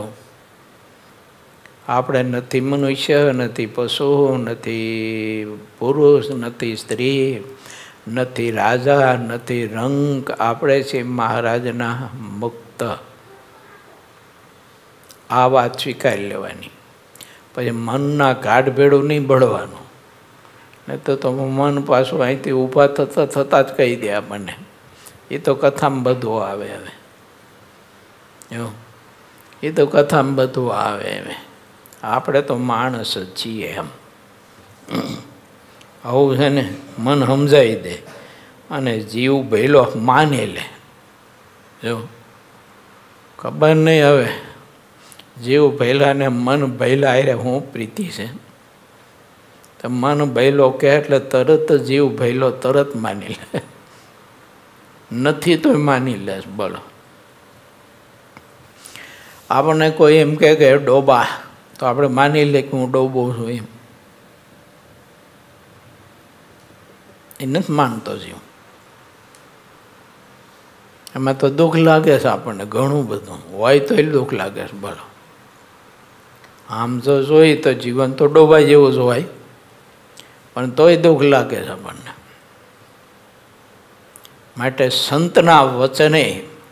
આપણે નથી મનુષ્ય, નથી પશુ, નથી પુરુષ, નથી સ્ત્રી, નથી રાજા, નથી રંગ, આપણે છે મહારાજના મુક્ત. આ વાત સ્વીકારી લેવાની. પછી મનના ગાઢ ભેડું નહીં ભળવાનું, નહીં તો મન પાછું અહીંથી ઊભા થતાં થતાં જ કહી દે આપણને. એ તો કથામાં બધું આવે. હવે એ તો કથામાં બધું આવે એમ. આપણે તો માણસ જ છીએ એમ. આવું છે ને મન સમજાવી દે અને જીવ ભયલો માની લે. જો ખબર નહીં હવે જીવ ભયલા ને મન ભયલા અરે હું પ્રીતિ છે. તો મન ભયલો કહે એટલે તરત જીવ ભયલો તરત માની લે, નથી તો માની લે. બોલો, આપણને કોઈ એમ કહે કે ડોબા, તો આપણે માની લે કે હું ડોબો છું એમ. એ નથી માનતો જીવ. એમાં તો દુઃખ લાગે છે આપણને, ઘણું બધું હોય તો એ દુઃખ લાગે છે. બોલો, આમ તો જોઈ તો જીવન તો ડોબા જેવું જ હોય, પણ તોય દુઃખ લાગે છે આપણને. માટે સંતના વચને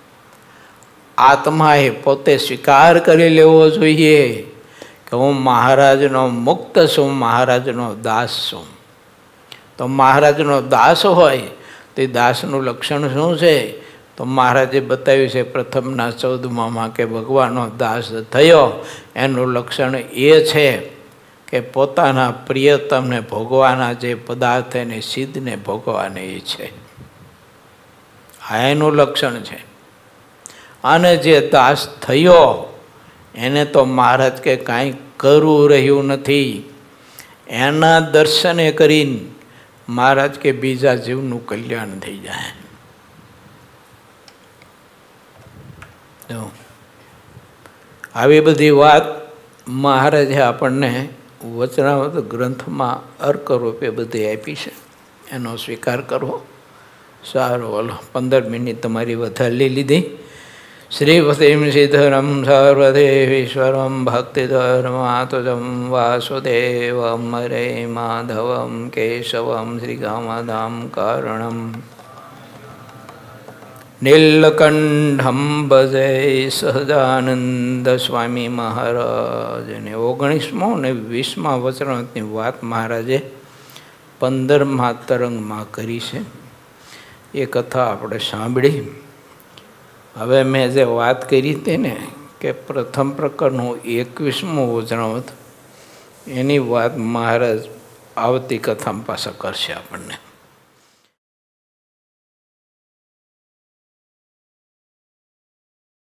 આત્માએ પોતે સ્વીકાર કરી લેવો જોઈએ કે હું મહારાજનો મુક્ત છું, મહારાજનો દાસ છું. તો મહારાજનો દાસ હોય તે દાસનું લક્ષણ શું છે? તો મહારાજે બતાવ્યું છે પ્રથમના 14માં કે ભગવાનનો દાસ થયો એનું લક્ષણ એ છે કે પોતાના પ્રિયતમને ભોગવાના જે પદાર્થ એને સિદ્ધને ભોગવાને એ છે. આ એનું લક્ષણ છે. અને જે દાસ થયો એને તો મહારાજ કે કાંઈ કરવું રહ્યું નથી. એના દર્શને કરીને મહારાજ કે બીજા જીવનું કલ્યાણ થઈ જાય. આવી બધી વાત મહારાજે આપણને વચનામૃત ગ્રંથમાં અર્ક રૂપે બધી આપી છે. એનો સ્વીકાર કરવો. સારું, હલો 15 મિનિટ તમારી વધારી લીધી. શ્રીપતિમ શ્રીધરમ સર્વદેવીશ્વરમ ભક્તિધર્માતુજમ વાસુદેવમ હરે માધવમ કેશવમ શ્રીકામદામ કારણમ નીલકંઠમ ભજે સહજાનંદ સ્વામી મહારાજને. 19મો અને 20મા વચનામૃતની વાત મહારાજે 15મા તરંગમાં કરી છે. એ કથા આપણે સાંભળી. હવે મેં જે વાત કરી હતી ને કે પ્રથમ પ્રકરણનું 21મું વચનામૃત, એની વાત મહારાજ આવતી કથામાં પાછા કરશે આપણને.